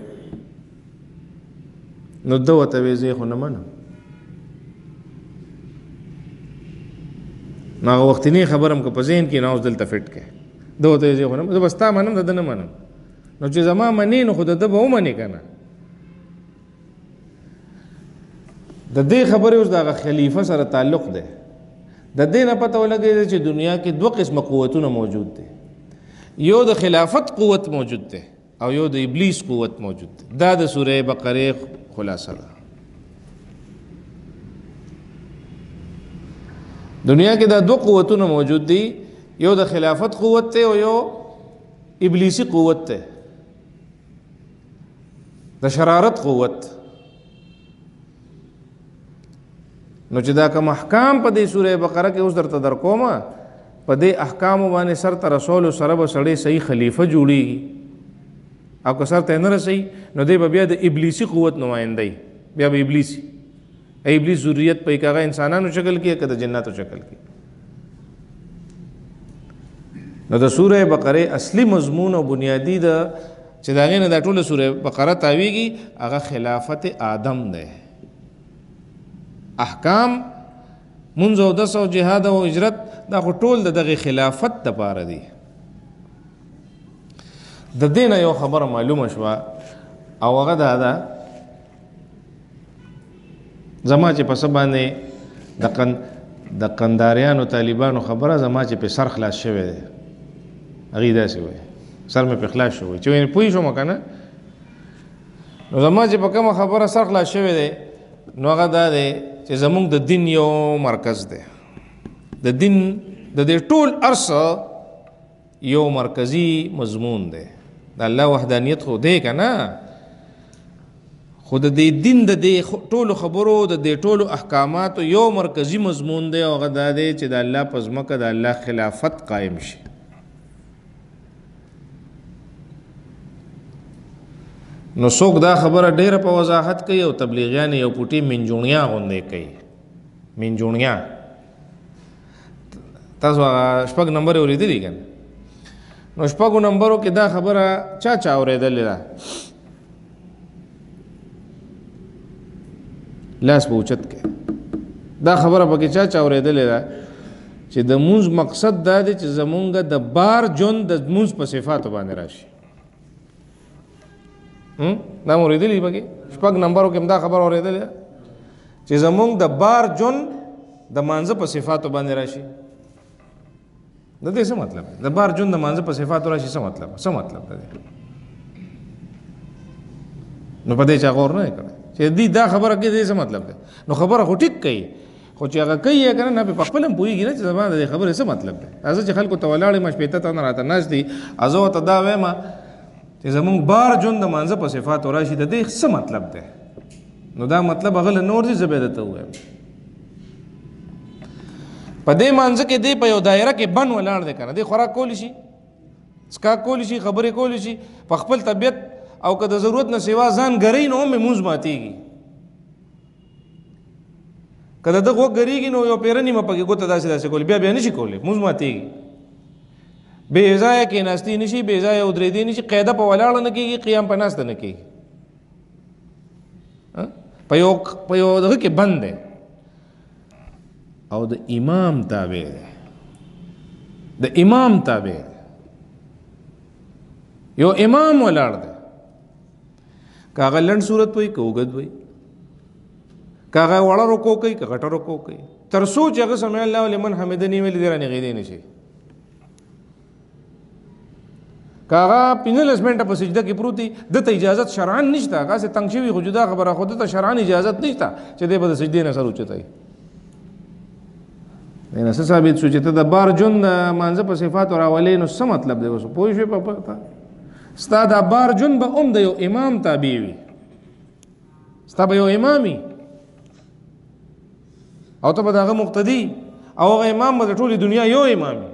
نو ده ورته وی زه یې خو نه منم نو هغه وختنی خبره هم که په ذهن کې نه اوس دلته فټ کړئ ده ورته وی زه یې خو نه زه به ستا منم د ده نه منم نو چې زما منې نو خو د ده به ومنې که نه د دې خبرې اوس د هغه خلیفه سره تعلق دی د دې نه پته ولګېده چې دنیا کې دوه قسمه قوتونه موجود دي یو د خلافت قوت موجود دی او یو د ابلیس قوت موجود دی دا د سوره بقره خلاصه ده دنیا کې دا دوه قوتونه موجود دي یو د خلافت قوت دی او یو ابلیسی قوت دی د شرارت قوت نو چې دا کوم احکام په دې سوره بقره کې اوس درته در کومه په دې احکامو باندې سر ته رسولو سره به سړی صحیح خلیفه جوړیږي او که سر ته نه رسي نو دی به بیا د ابلیسي قوت نمایندی بیا به ابلیسي ابلیس ذریت په هغه انسانانو شکل کې که د جناتو شکل کې نو د سوره بقره اصلي مضمون او بنیادی د چې د هغې نه دا ټوله سوره بقره تاویږي هغه خلافت آدم دی احکام منځ او دس او جهاد او هجرت دا خو ټول د دغه خلافت دپاره دي د دې نه یو خبره معلومه شوه او هغه دا ده زما چې په څه باندې د قنداریانو طالبانو خبره زما چې په سر خلاص شوی دی هغې داسې وایي سر مې په خلاص شوی چې وایي پوه شوم که نه نو زما چې په کومه خبره سر خلاص شوی دی نو هغه دا دی چې زمونږ د دین یو مرکز دی د دین د دې ټول ارسه یو مرکزی مضمون دی د الله وحدانیت خو دی که نه خو د دې دین د دې ټولو خبرو د دې ټولو احکاماتو یو مرکزی مضمون دی او هغه دا دی چې د الله په ځمکه د الله خلافت قائم شي نو څوک دا خبره ډیره په وضاحت کوي او تبلیغیان یو پوټي منجونیا غوندې کوي منجونیا تاسو شپږ نمبر اورېدلی که نو شپږو نمبرو کې دا خبره چا اورېدلې ده لاس به اوچت کې دا خبره پکې چا اورېدلې ده چې د مونځ مقصد دا دی چې زمونږ د بار ژوند د مونځ په صفاتو باندې راشي دا مو اورېدلي پکې شپږ نمبرو کې هم دا خبره اورېدلې ده چې زمونږ د بار ژوند د مانځه په صفاتو باندې راشي د دې څه مطلب دی؟ د بار ژوند د مانځه په صفاتو راشي څه مطلب دی؟ نو په دې چا غور نه کړی چې دې دا خبره کې دې څه مطلب دی؟ نو خبره خو ټیک کوي خو چې هغه کوي یې که نه په خپل هم پوهېږي نه چې زما د دې خبرې څه مطلب دی. زه چې خلکو ته ولاړ یم شپېته تنه راته ناست دي زه ورته دا وایم چې زمونږ بار ژوند د مانځه په صفاتو راشي د دې څه مطلب دی؟ نو دا مطلب هغه له نور دي زه به درته ووایم. په دې مانځه کې دی په یو دایره کې بند ولاړ دی که نه دی خوراک کولی شي څښاک کولی شي خبرې کولی شي په خپل طبیعت او که د ضرورت نه سوا ځان ګرۍ نو هم یې مونځ ماتېږي که د ده غوږ ګرېږي نو یو پیره نیمه پکې ګوته داسې کولی بیا نشي کولی مونځ ماتېږي بې ځایه کېناستي نشي بې ځایه ودرېدی نشي قاعده په ولاړه نه کېږي قیام په ناسته نه کېږي په یو دغه کې بند دی او د امام تابع دی د امام تابع دی یو امام ولاړ دی که هغه لنډ صورت وي که اوږد وي که هغه وړه رکوع کوي که غټه رکوع کوي تر څو چې هغه سمع الله لمن حمدني ویلي دی رانغېدی نه شي که هغه 15 منټه په سجده کې پروت دی دته اجازت شرعاً نشته هغه سې تنګ شوي خو جدا خبره خو دته شرعاً اجازت نشته چې دی به د سجدې نه سر اوچتوي نه څه ثابت شو چې ته د بار ژوند د مانځه په صفاتو راولې نو څه مطلب دی اوس پوه شوې په پته ستا دا بار ژوند به هم د یو امام تابع وي ستا به یو امامي او ته به د هغه مقتدي او هغه امام به د ټولې دنیا یو امامي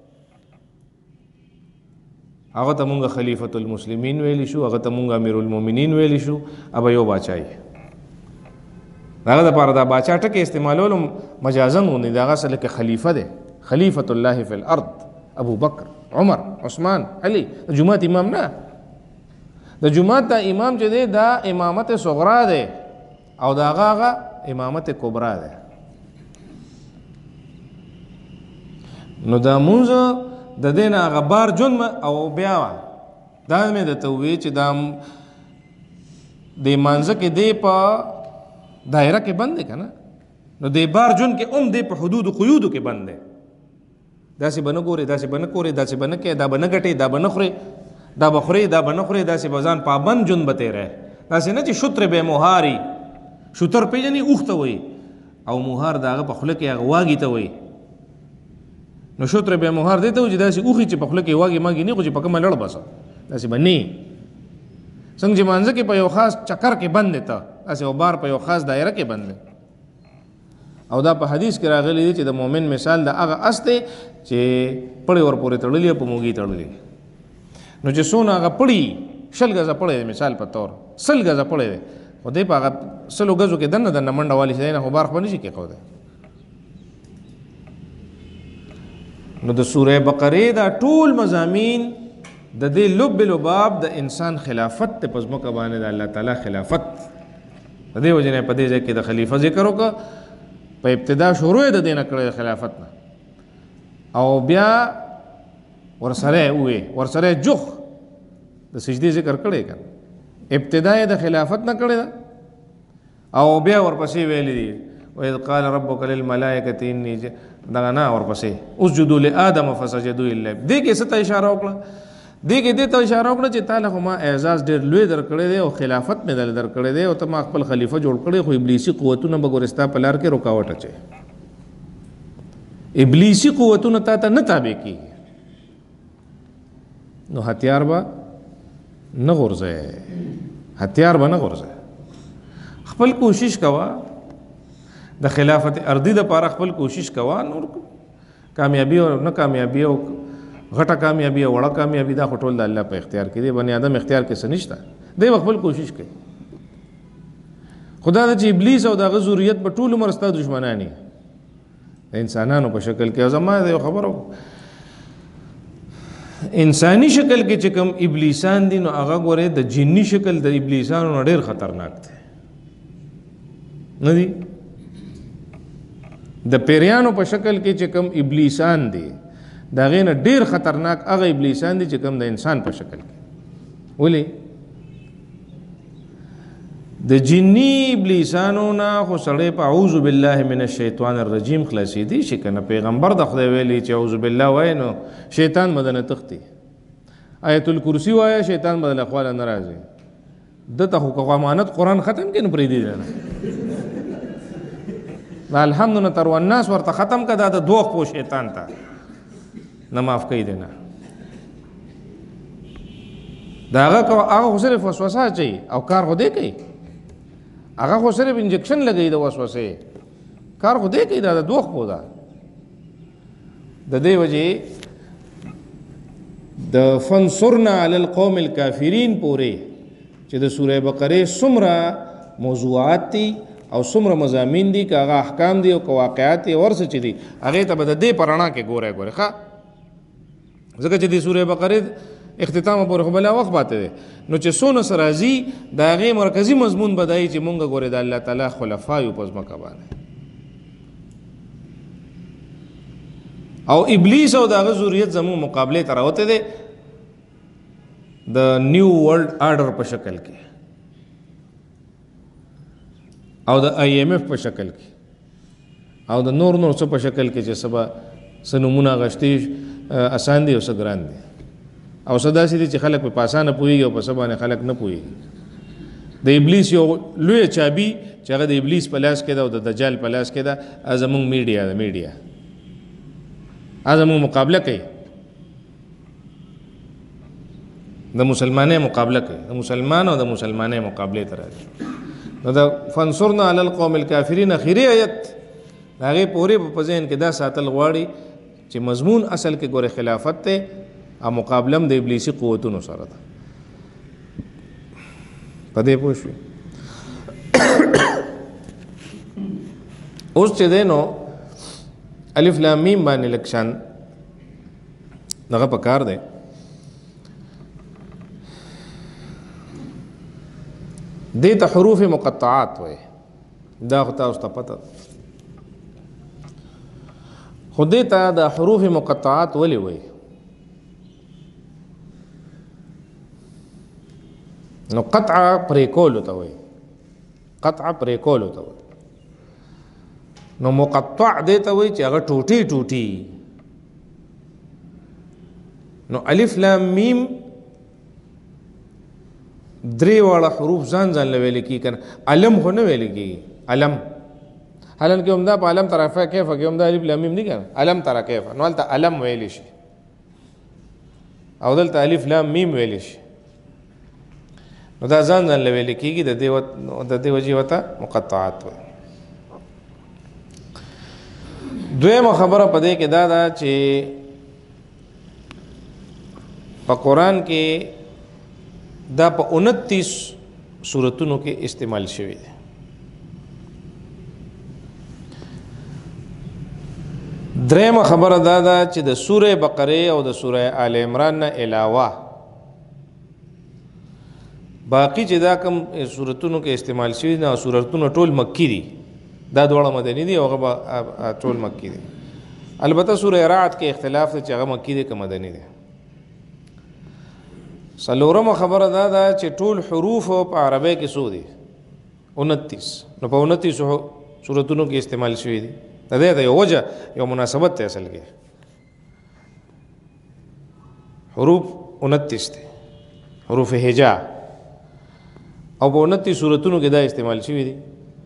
هغه ته مونږ خلیفۃ المسلمین ویلی شو هغه ته مونږ امیر المؤمنین ویلی شو ابا یو باچای داغه د پاره دا باچا ټکي استعمالول مجازن ونی داغه سره کې خلیفہ دی خلیفۃ الله فی الارض ابو بکر عمر عثمان علی د جمعات امام نه د جمعات دا امام چې دی دا امامت صغرا دی او داغه امامت کبرا دی نو دا مونږ د دین هغه بار جون او بیا دا مې د تووی چې دا د مانځه کې دی په دایره کې بند دی کنه نو د بار جون کې دی په حدود قیود کې بند دی داسې بنه ګوري داسې بنه کوري داسې بنه کې دا بنه غټي دا بنه خوري دا بخوري دا بنه خوري داسې بزان پابند جون بته رہے داسې نه چې شتر به موهاري شتر پیجنې اوخته وي او موهار داغه په خله کې هغه واګي ته وي نو شتر به موهار دی ته چې داسې اوخي چې په خله کې واګي ماګي نه خو چې په کومه لړ بس داسې بني څنګه چې مانځه کې په یو خاص چکر کې بند دی ته داسې او بار په یو خاص دایره کې بند دی او دا په حدیث کې راغلی دی چې د مؤمن مثال د هغه اس دی چې پړې ورپورې تړلي په موږي تړلي نو چې څونه هغه پړي 100 غزه پړې مثال په تور 100 غزه پړې خو دی په هغه 100 غزو کې دنه منډه والی شي نه خو بار خو نشي کې خو دی نو د سوره بقره دا ټول مضامین د دې لب لباب د انسان خلافت ته پزمو کبانه د الله تعالی خلافت د دې وجنه په دې ځای کې د خلیفہ ذکر وکړه په ابتدا شروع د دینه کړه خلافت نه او بیا ورسره جوخ د سجدي ذکر کړي کړه ابتدا د خلافت نه کړه او بیا ورپسې ویل دي وَإِذْ قَالَ رَبُّكَ لِلْمَلَائِكَةِ إِنِّي دغه نه ورپسې اسجدوا لآدم فسجدوا إلا دې کې څه اشاره وکړه دې کې دې ته اشاره وکړه چې تعالی خو ما اعزاز ډېر لوی درکړی دی او خلافت مې درکړی دی او ته ما خپل خلیفہ جوړ کړی خو ابلیسي قوتونه به ګورستا په لار کې رکاوټ اچي ابلیسي قوتونه تا ته نه تابع کیږي نو هتیار به نه غورځي خپل کوشش کوا د خلافت ارضی د پاره خپل کوشش کوا نور کامیابی او نه کامیابی او غټه کامیابی او وړه کامیابی دا خټول د الله په اختیار کې دی بنی آدم اختیار کې سنشته دی خپل کوشش کوي خدا د ابلیس او د ذریت په ټول عمر ستاسو دشمنانی د انسانانو په شکل کې زما د خبرو انساني شکل کې چې کوم ابلیسان دي نو هغه ګوره د جنی شکل د ابلیسانو ډېر خطرناک دی نه دی د پیریانو په شکل کې چې کوم ابلیسان دي دا غین ډیر خطرناک هغه ابلیسان دي چې کوم د انسان په شکل کې ولې د جنی ابلیسانو نه خو سړی په اعوذ بالله من الشیطان الرجیم خلاصېدی شي که نه. پیغمبر د خدای ویلی چې اعوذ بالله وایي نو شیطان به دنه تښتي. آیت الکرسی وایه شیطان به دله خواله نه راځي. دته خو که امانت قرآن ختم کړي نو پرېږدي نه. د الحمد نه تر والناس ورته ختم که دا د دوه خپو شیطان ته نه معاف کوي دی نه. د هغه خو صرف وسوسه اچوي او کار خو دی کوي. هغه خو صرف انجکشن لګوي د وسوسې، کار خو دی کوي. دا د دوه خپو ده. د دې وجې د فانصرنا علی القوم الکافرین پورې چې د سوره بقره څومره موضوعات دي او څومره مضامین دي، که هغه احکام دي او که واقعات دي او ورڅه چې دي، هغې ته به د دې په رڼا کې ګورئ ښه. ځکه چې د سوره بقرې اختتام پورې خو بلا وخت پاتې دی، نو چې څونه څه راځي د هغې مرکزي مضمون به دا وي چې مونږ ګورې د الله تعالی خلفا یو په ځمکه باندې، او ابلیس او د هغه ذریت زموږ مقابلې ته راوتی دی د نیو ورلډ آرډر په شکل کې او د IMF په شکل کې او د نور څه په شکل کې چې سبا څه نومونه اخیستي اسان دي او څه ګران دي او څه داسې دي چې خلک په اسانه پوهېږي او په څه باندې خلک نه پوهېږي. د ابلیس یو لویه چابي چې هغه د ابلیس په لاس کې ده او د دجال په لاس کې ده، زموږ میډیا ده. میډیا زموږ مقابله کوي، د مسلمانۍ مقابله کوي، د مسلمان او د مسلمانۍ مقابلې ته راځي. نو د فانصرنا علی القوم الکافرین اخري آیت د هغې پورې په ذهن کې دا ساتل غواړي چې مضمون اصل کې ګورې خلافت دی او مقابله هم د ابلیسي قوتونو سره ده. په دې پوه شوې؟ اوس چې دی نو الف لام میم باندې لږ شان دغه پکار دی. دې ته حروف مقطعات وایي. دا خو تاسو ته پته ده، خو دې ته د حروف مقطعات ولې وایي؟ نو قطع پرې کولو ته وایي، قطع پرې کولو ته وایي. نو مقطع دې ته وایي چې هغه ټوټي ټوټي. نو الف لام میم درې واړه حروف ځان ځان له ویل کېږي که نه، علم خو نه ویل کېږي. علم حالانکې همدا په علم تر کیفه کې همدا الف لام میم دي که نه، علم تر کیفه، نو هلته علم ویلی شي او دلته الف لام میم ویلی شي. نو دا ځان ځان له ویل کېږي، د دې وجې ورته مقطعات وایي. دویمه خبره په دې کې دا ده چې په قرآن کې دا په 29 سورتونو کې استعمال شوی دی. درېمه خبره دا ده چې د سوره بقره او د سوره آل عمران نه علاوه باقی چې دا کوم سورتونو کې استعمال شوي نه سورتونه ټول مکی دي. دا دواړه مدني دي او هغه ټول مکی دي. البته سوره رعد کې اختلاف دی چې هغه مکی دي که مدني دي. څلورمه خبره دا ده چې ټول حروف په عربی کې څو دي؟ 29. نو په 29 سورتونو کې استعمال شوي دي. د دې ته یو وجه یو مناسبت دی اصل کې. حروف 29 دي، حروف هجا، او په 29 سورتونو کې دا استعمال شوي دي.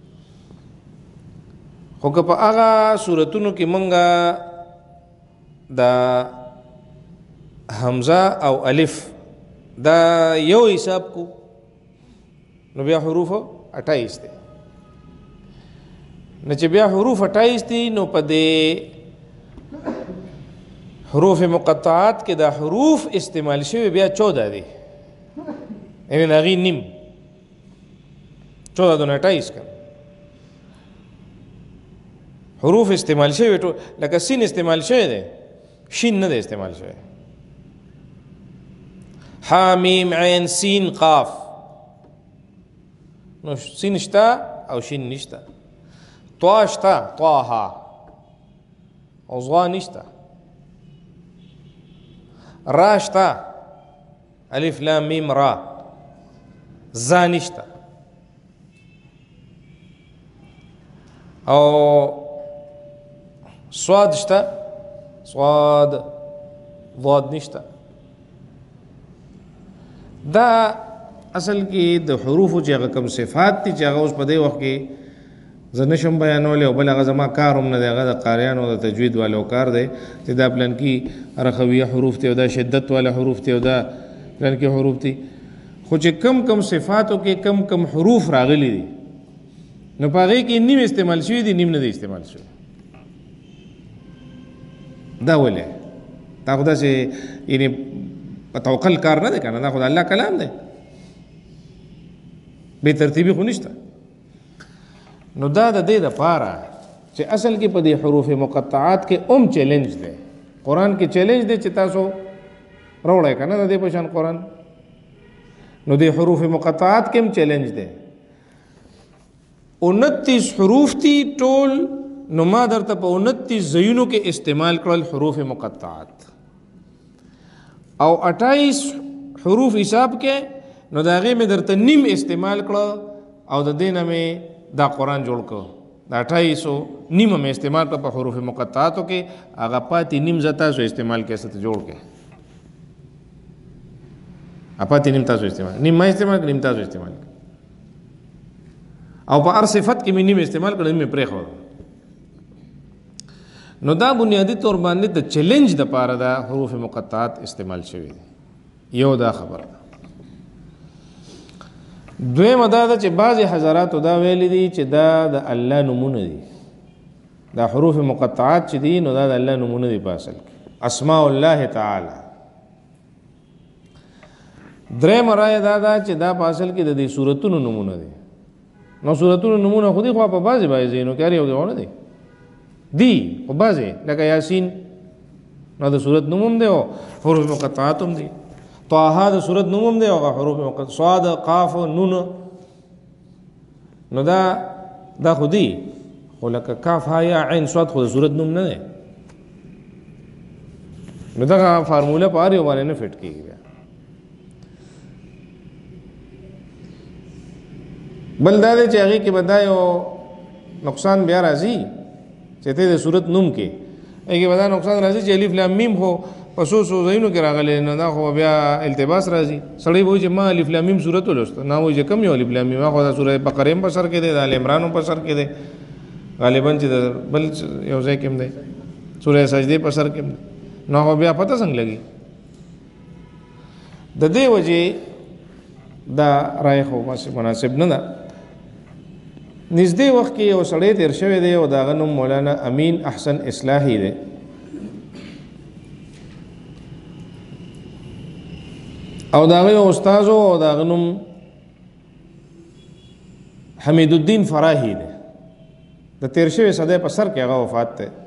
خو که په هغه سورتونو کې مونږه دا حمزه او الف دا یو حساب کو نو بیا حروف 28 دي. نو چې بیا حروف 28 دي نو په دې حروف مقطعات کې دا حروف استعمال شوي بیا 14 دي، یعنی هغې نیم 14 دونه 28 کړه حروف استعمال شوي. لکه سین استعمال شوی دی، شین نه دی استعمال شوی. حامیم عین سین قاف، نو سین شته او شین نشته. طا شته، طاها، او ظا نشته. را شته، الف لام میم را، زا نشته. او صاد شته، صاد ضاد نشته. دا اصل کې د حروفو چې هغه کوم صفات دي چې هغه اوس په دې وخت کې زه نشم بیانولی، او بل هغه زما کار هم نه دی، هغه د قاریانو د تجوید والو کار دی چې دا پلانکي رخویه حروف دي او دا شدت والا حروف دي او دا پلانکي حروف دي. خو چې کم صفاتو کې کم حروف راغلي دي نو په هغې کې نیم استعمال شوي دي، نیم نه دی استعمال شوي. دا ولې؟ دا خو داسې یعنې په توکل کار نه دی که نه، دا خو د الله کلام دی، بې ترتیبي خو نشته. نو دا د دې دپاره چې اصل کې په دې حروف مقطعات کې چیلنج دی، قرآن کې چیلنج دی چې تاسو راوړئ که نه د دې په شان قرآن. نو د حروف مقطعات کې هم چیلنج دی. 29 حروف دي ټول، نو ما درته په 29 ځایونو کې استعمال کړل حروف مقطعات، او 28 حروف حساب کې نو د هغې مې درته نیم استعمال کړه، او د دې نه مې دا قرآن جوړ کړ. د 28 نیمه مې استعمال کړه په حروف مقطعاتو کې، هغه پاتې نیم زه تاسو استعمال کې څه جوړ کړئ، پاتې نیم تاسو استعمال، نیم ما استعمال کړ، نیم تاسو استعمال کړ، او په هر صفت کې مې نیم استعمال کړ، نیم مې پرېښود. نو دا بنیادی طور باندې د چیلنج دپاره دا حروف مقطعات استعمال شوي دي. یو دا خبره ده. دویمه دا ده چې بعضې حضراتو دا ویلی دي چې دا د الله نومونه دي، دا حروف مقطعات چې دي نو دا د الله نومونه دي په اصل کې، اسماء الله تعالی. درېمه رایه دا ده چې دا په اصل کې د دې سورتونو نومونه دي. نو سورتونو نومونه خو دي، خو په بعضې ځایونو کې هر یو ځای نه دي، خو بعضې لکه یاسین نو د سورت نوم هم دی او حروف مقطعات هم دي. طه د سورت نوم هم دی او حروف مقطعات، صاد، قاف، نون، نو دا خو دي، خو لکه کاف، ها، یا، عین، صاد خو د سورت نوم نه دی. نو دغه فارموله په هر یو باندې نه فټ کېږي. بیا بل دا دی چې هغې کې به دا یو نقصان بیا راځي چې ته د صورت نوم کې هغې کې به دا نقصان راځي چې الف لام میم خو په څو ځایونو کې راغلی، نو دا خو بیا التباس راځي. سړی به وایي چې ما الف لام میم صورت ولوسته، نه وایي چې کم یو الف لام میم، خو دا سوره بقره هم په سر کې دی، د آل عمران هم په سر کې دی، غالبا چې د بل یو ځای کې هم دی، سوره سجدې په سر کې هم دی، نو خو بیا پته څنګه لګي؟ د دې وجې دا رایه خو مناسب نه ده. نږدې وخت کې یو سړی تېر شوی دی او د هغه نوم مولانا امین احسن اصلاحي دی. او د هغه یو استاذ او د هغه نوم حمید الدین فراهي دی. د تېر شوې صدۍ په سر کې هغه وفات دی،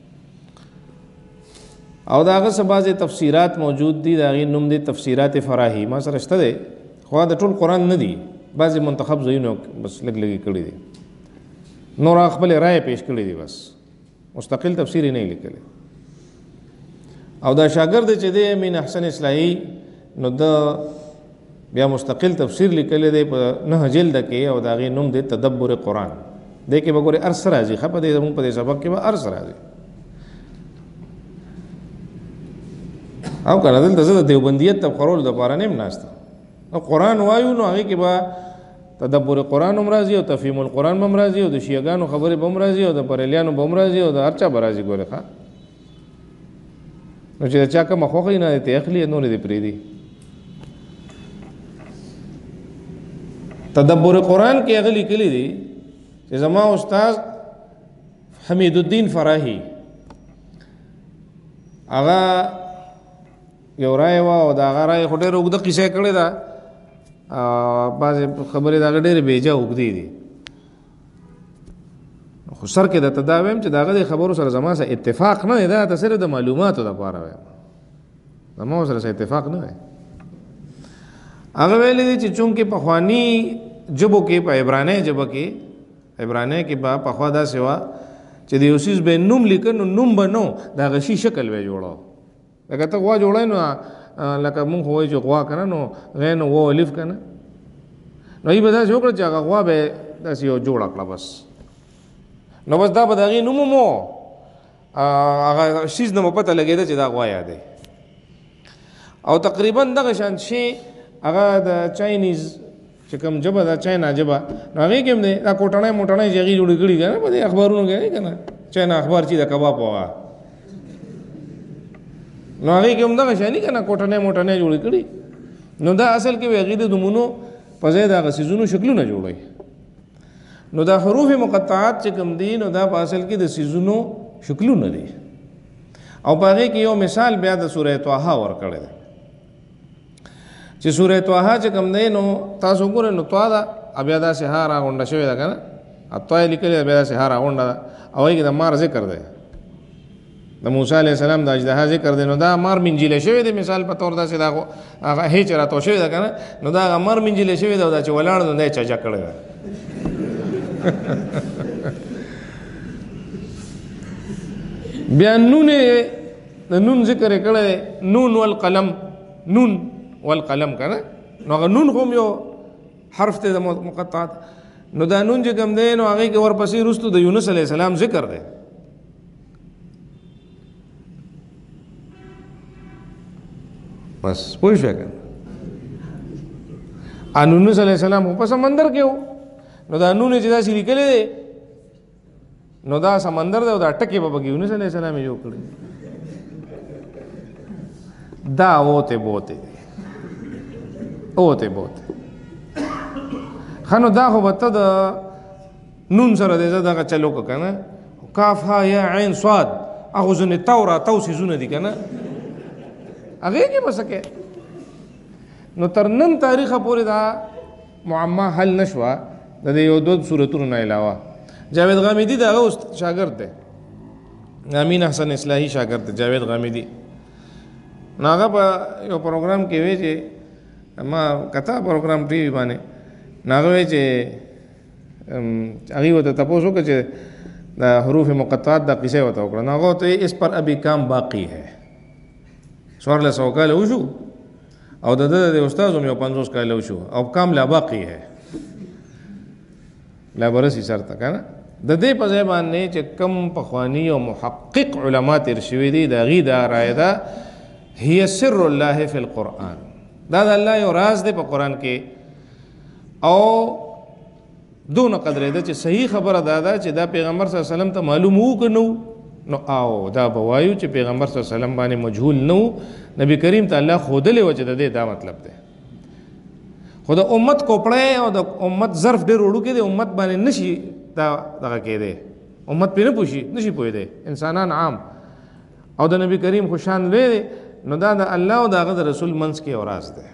او د هغه څه بعضې تفسیرات موجود دي، د هغې نوم دی تفسیرات فراهي. ما سره شته دی، خو د ټول قرآن نه دي، بعضې منتخب ځایونه بس لږ لږې کړي دي، نور هغه خپلې رایې پیش کړي دي، بس مستقل تفسیر یې نه یې لیکلی. او دا شاګرد چې دی امین احسن اصلاحي، نو د بیا مستقل تفسیر لیکلی دی په 9 جلده کې، او د هغې نوم دی تدبر قرآن. دې کې به ګورې هر څه راځي، ښه په دې زموږ په دې سبق کې به هر څه راځي. او که نه دلته زه د دیوبندیت تبخرولو دپاره نه یم ناسته، نو قرآن وایو نو هغې کې به تدبر قرآن هم راځي او تفهیم القرآن به هم راځي او د شیعګانو خبرې به هم راځي او د بریلیانو به هم راځي او د هر چا به راځي. ګورې ښه، نو چې د چا کومه خوښه وي نه دې اخلي، نورې دې پرېږدي. تدبر قرآن کې هغه لیکلي دي چې زما استاد حمید الدین فراهي هغه یو رایه وه، او د هغه رایه خو ډېره اوږده قصه یې کړې ده، بعضې خبرې د هغه ډېرې بېجا اوږدې دي، خو سر کې درته دا وایم چې د هغه د خبرو سره زما سره اتفاق نه دی، دا ته صرف د معلوماتو دپاره وایم، زما سره اتفاق نه دی. هغه ویلی دی چې چونکې پخواني ژبو کې په عبرانۍ ژبه کې، عبرانۍ کې به پخوا داسې وه چې د یو څیز به نوم لیکه نو نوم به نه د هغه شي شکل به یې جوړه. لکه ته غوا جوړی نو لکه مونږ خو وایو چې غوا که نه نو غی نو و الف که نه، نو ای به داسې وکړه چې هغه غوا به یې داسې یو جوړه کړه بس. نو بس دا به د هغې نوم مو هغه شیز نه مو پته لګېده چې دا غوا یادی. او تقریبا دغه شان شی هغه د چاینیز چې کوم ژبه ده چاینا ژبه نو هغې کې هم دی دا کوټنی موټنی چې هغې جوړې کړي که نه په دې اخبارونو کې که نه چاینا اخبار چې د کباب هغه نو هغې کې هم دغه شاني که نه کوټنی موټنی جوړې کړي. نو دا اصل کې هغې د نومونو په ځای د هغه څیزونو شکلونه جوړوي. نو دا حروف مقطعات چې کوم دي نو دا په اصل کې د څیزونو شکلونه دي. او په هغې کې یو مثال بیا د سوره طه ورکړی دی چې سوره طه چې کوم دی نو تاسو وګورئ نو طه ده بیا داسې ها راغونډه شوې ده که نه طه یې لیکلې ده بیا داسې ها راغونډه ده او هغې کې د مار ذکر دی د موسی علیه السلام د اژدها ذکر دی. نو دا مار منجیله شوی دی مثال په طور داسې دا هغه هې چې راتاو شوې ده که نه نو دا هغه مار منجیله شوې ده او دا چې ولاړ نو دا یې چچا کړې ده. بیا نون د نون ذکر یې کړی دی نون والقلم نون والقلم که نه نو هغه نون خو هم یو حرف دی د مقطعات. نو دا نون چې کوم دی نو هغې کې ورپسې وروستو د یونس علیه السلام ذکر دی. بس پوه شوې که یونس علیه السلام خو په سمندر کې و نو دا نون چې داسې لیکلی دی نو دا سمندر دی او دا ټکې به پکې یونس علیه السلام یې جوړ کړي. دا اوته بوته اوته بوته خنو دا خو به ته د نون سره دی زه دغه چل وکړه که نه کاف ها یا عین صاد هغه ځینې تاو راتاو څیزونه دي که نه هغې کې به څه کوې. نو تر نن تاریخه پورې دا معما حل نه شوه د دې یو دو صورتونو نه علاوه. جاوید غامیدي د هغه شاګرد دی امین احسن اصلاحي شاګرد دی جاوید غامیدي. نو هغه په یو پروګرام کې وی چې ما کته پروګرام ټي وي باندې نو هغه وی چې هغې ورته تپوس وکړه چې د حروف مقطعات دا قصه ورته وکړه. نو هغه ورته اس پر ابھی کام باقی ہے 1400 کاله وشو او د د استاد هم یو 50 کاله وشو او کام لا باقی ہے لا برسي سرته که نه د دې په ځای باندې چې کم پخواني او محقق علما تېر شوي دي د هغې دا رایه ده هي سر الله فی القرآن دا د الله یو راز دی په قرآن کې او دونه قدرې ده چې صحیح خبره دا ده چې دا پیغمبر صلی الله علیه وسلم ته معلوم وو که نه نو او دا به وایو چې پیغمبر صلی الله علیه وسلم باندې مجهول نه و نبی کریم ته الله ښودلی وه چې د دې دا مطلب دی. خو د امت کوپړی او د امت ظرف ډېر وړوکی دی امت باندې نشي دا دغه کېدی امت پرې نه پوښي نشي پوهېدی انسانان عام او د نبی کریم خو شان لوی دی نو دا د الله او د هغه د رسول منځ کې یو راز دی.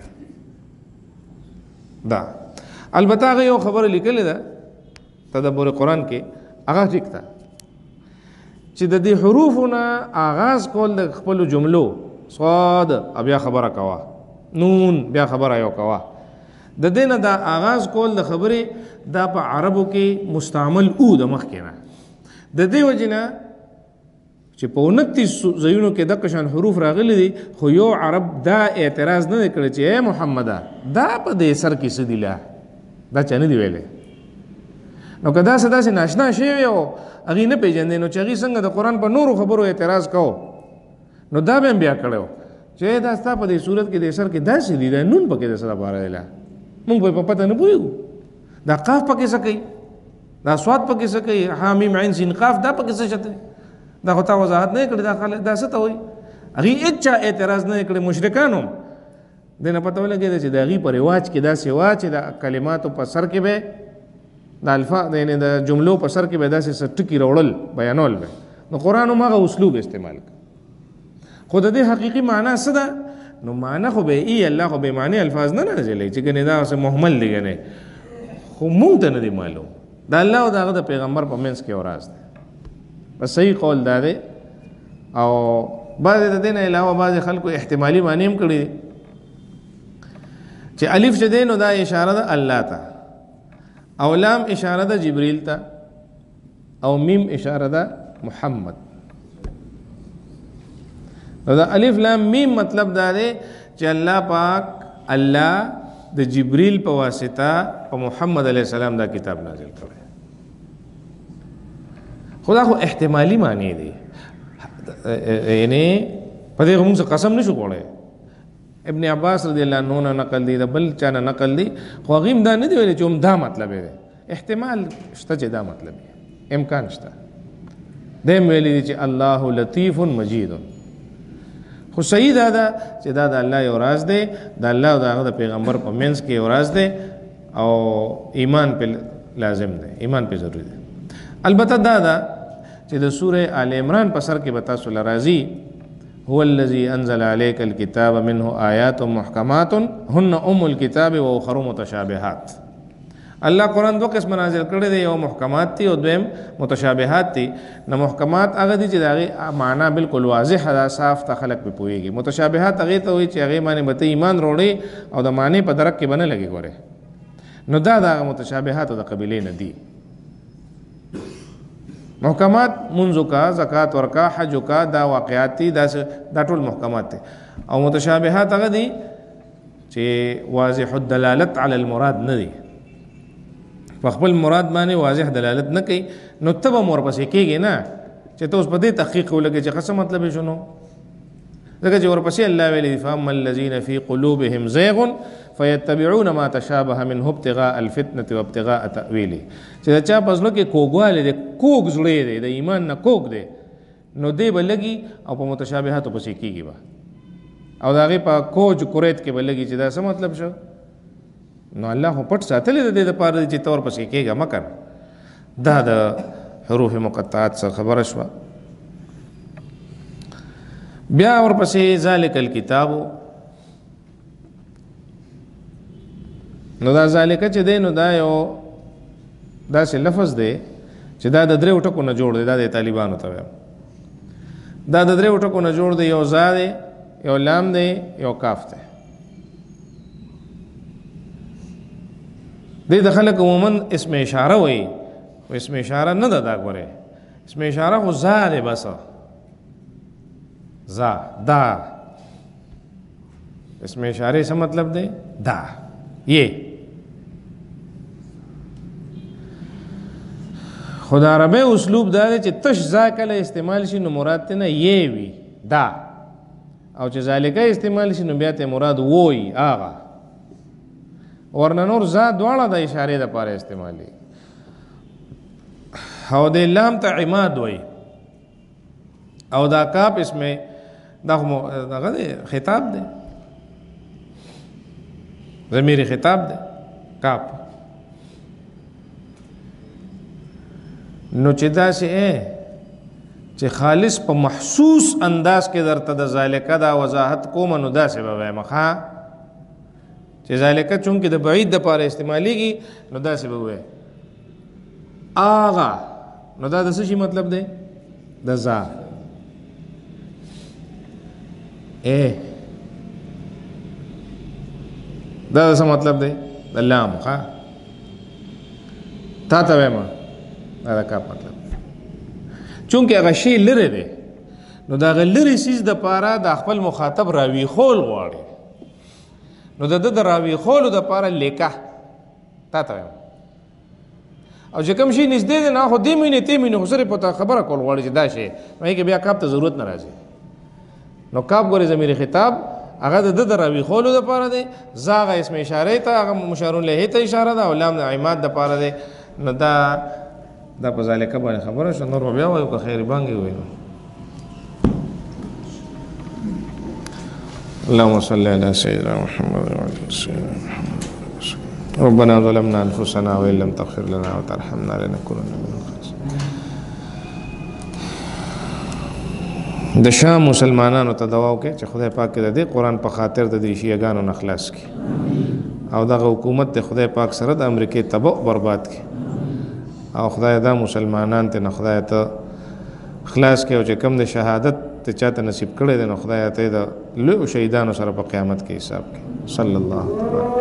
دا البته هغه یو خبره لیکلې ده تدبر قرآن کې هغه ټیک ده چې د دې حروفو نه آغاز کول د خپلو جملو صاد بیا خبره کوه نون بیا خبره یو کوه د دې نه دا آغاز کول د خبرې دا په عربو کې مستعمل او د مخکې نه د دې وجې نه چې په 29 ځایونو کې دغه شان حروف راغلي دي خو یو عرب دا اعتراض نه دی کړی چې ای محمده دا په دې سر کې څه دي لا دا چا نه دي ویلی. نو که داسې داسې ناشنا شوی او هغې نه پېژندې نو چې هغې څنګه د قرآن په نورو خبرو اعتراض کو نو دا به هم بیا کړی و چې دا ستا په دې صورت کې د سر کې داسې دي دا نون پکې د څه لپاره دی لا مونږ په پته نه پوهېږو دا قاف پکې څه کوي دا سواد پکې څه کوي حامیم عین سین قاف دا پکې څه شته دا خو تا وضاحت نه کړې دا خلک دا څه ته وایي هغې هېچا اعتراض نه کړی مشرکان هم دې نه پته ولګېده چې د هغې په رواج کې داسې وه چې د کلماتو په سر کې به د الفاظ یعنې د جملو په سر کې به داسې څه ټکي راوړل بیانول به نو قرآن هم هغه اسلوب استعمال کړ خو د دې حقیقي معنا څه ده نو معنا خو به ای الله خو بې معنی الفاظ نه نازلوي چې ګنې دا څه محمل دی ګنې خو مونږ ته نه دی معلوم د الله او د هغه د پیغمبر په منځ کې یو راز دی. بس صحیح قول دا دی او بعضې د دې نه علاوه بعضې خلکو احتمالي معنی هم کړي دي چې الف چې دی نو دا اشاره ده الله ته او لام اشاره ده جبریل ته او میم اشاره ده محمد. نو دا الف لام میم مطلب دا دی چې الله پاک الله د جبریل په واسطه په محمد علیه السلام دا کتاب نازل کړی خدا خو احتمالي معنی دی یعنی په دې موږ قسم نشو کولی ابن عباس رضی الله عنه نه نقل دی د بل چا نه نقل دی خو هغې هم دا نه دی ویلی چې هم دا مطلب دی احتمال شته چې دا مطلب دی امکان شته دی هم ویلی دی چې الله لطیف مجید خو صحیح دا ده چې دا د الله یو راز دی د الله او د هغه د پیغمبر په منځ کې یو راز دی او ایمان پې لازم دی ایمان پې ضروري دی البته دا ده چې د سوره آل عمران په سر کې به تاسو له راځي هو الذي انزل عليك الكتاب منه آيات محكمات هن الكتاب واخر متشابهات الله قرآن دو قسم نازل کړی دی یو محکمات دي او دویم متشابهات دي نه محکمات هغه دي چې د هغې معنا بالکل واضح ده صاف ته خلک پې پوهېږي متشابهات هغې ته وایي چې هغې باندې به ته ایمان روړې او د معنی په درک کې به نه لګې ګورې نو دا د هغه متشابهاتو د قبیلې نه دي محکمات منځ کا زکات ورکا حج کا دا واقعات دي دا ټول محکمات دي او متشابهات هغه دي چې واضح الدلالت علی المراد نه دي په خپل مراد باندې واضح دلالت نه کوي نو ته به ورپسې کېږي نه چې ته اوس په دې تحقیق ولګې چې څه مطلب یې شنو ځکه چې ورپسې الله ویلي دي فاما الذین فی قلوبهم زیغ فیتبعون ما تشابه منه ابتغاء الفتنة وابتغاء تأویله چې د چا په زړه کې کوږوالی دی کوږ زړی دی د ایمان نه کوږ دی نو دی به لګي او په متشابهاتو پسې کېږي به او د هغې په کوج کوریت کې به لګي چې دا څه مطلب شو نو الله خو پټ ساتلی د دې دپاره چې ته ورپسې کېږه مه کنه دا د حروف مقطعات څخه خبره شوه بیا ورپسې ذالک الکتابو نو دا ذالکه چې دی نو دا یو داسې لفظ دی چې دا د دریو ټکو نه جوړ دی دا د طالبانو ته وایم دا د دریو ټکو نه جوړ دی یو ذا دی یو لام دی یو کاف دی دې د خلک عموما اسم اشاره وایي خو اسم اشاره نه ده دا ګورې اسم اشاره خو ذا دی بس ذا دا اسم اشاره څه مطلب دی دا یہ خدا عربی اسلوب دا دی چې تش ذا کله استعمال شي نو مراد ته نه یہ وي دا او چې ذالکه استعمال شي نو بیا ته مراد ووي آغا ورنه نور ذا دواړه د اشارې دپاره استعمالي او د لام ته عماد وي او دا کاپ اسمه دا دغه دی خطاب دی ضمیر خطاب دی کاپ نو چې داسې چې خالص په محسوس انداز کې درته د ذالکه دا وضاحت کوم نو داسې به وایم ښه چې ذالکه چونکې د بعید دپاره استعمالیږي نو داسې به وایي آغا نو دا د څه شي مطلب دی د ذا دا څه مطلب دی د لام ښه تا ته وایم دا د کاپ مطلب چونکې هغه شی لرې دی نو د هغه لرې څیز دپاره د خپل مخاطب راویښول غواړي نو د ده د راویښولو دپاره لیکه تا ته وایم او چې کوم شي نږدې دی نه خو دې مینې تې مینې خو صرف ورته خبره کول غواړي چې دا شی نو هغې کې بیا کاپ ته ضرورت نه راځي نو کاپ ګورې ضمیر خطاب هغه د ده د راویښولو دپاره دی زه هغه اسم اشارې ته هغه مشارون لیهې ته اشاره ده او لام د عماد دپاره دی نو دا په ذالکه باندې خبره شوه نور به بیا وایو که خیر بانګې ووایو اللهم صل على سيدنا محمد وعلى سيدنا محمد ربنا ظلمنا انفسنا وان لم تغفر لنا وترحمنا لنكونن من الخاسرين د شام مسلمانانو ته دعا وکړئ چې خدای پاک د دې قرآن په خاطر د دې شیعګانو نه خلاص کړي او دغه حکومت د خدای پاک سره د امریکې تباہ برباد کړي او خدای دا مسلمانان ته نه خدای ته خلاص کړي او چې کوم د شهادت ته چاته نصیب کړی دی نو خدای ته د لویو شهیدانو سره په قیامت کې حساب کړي صلی الله علیه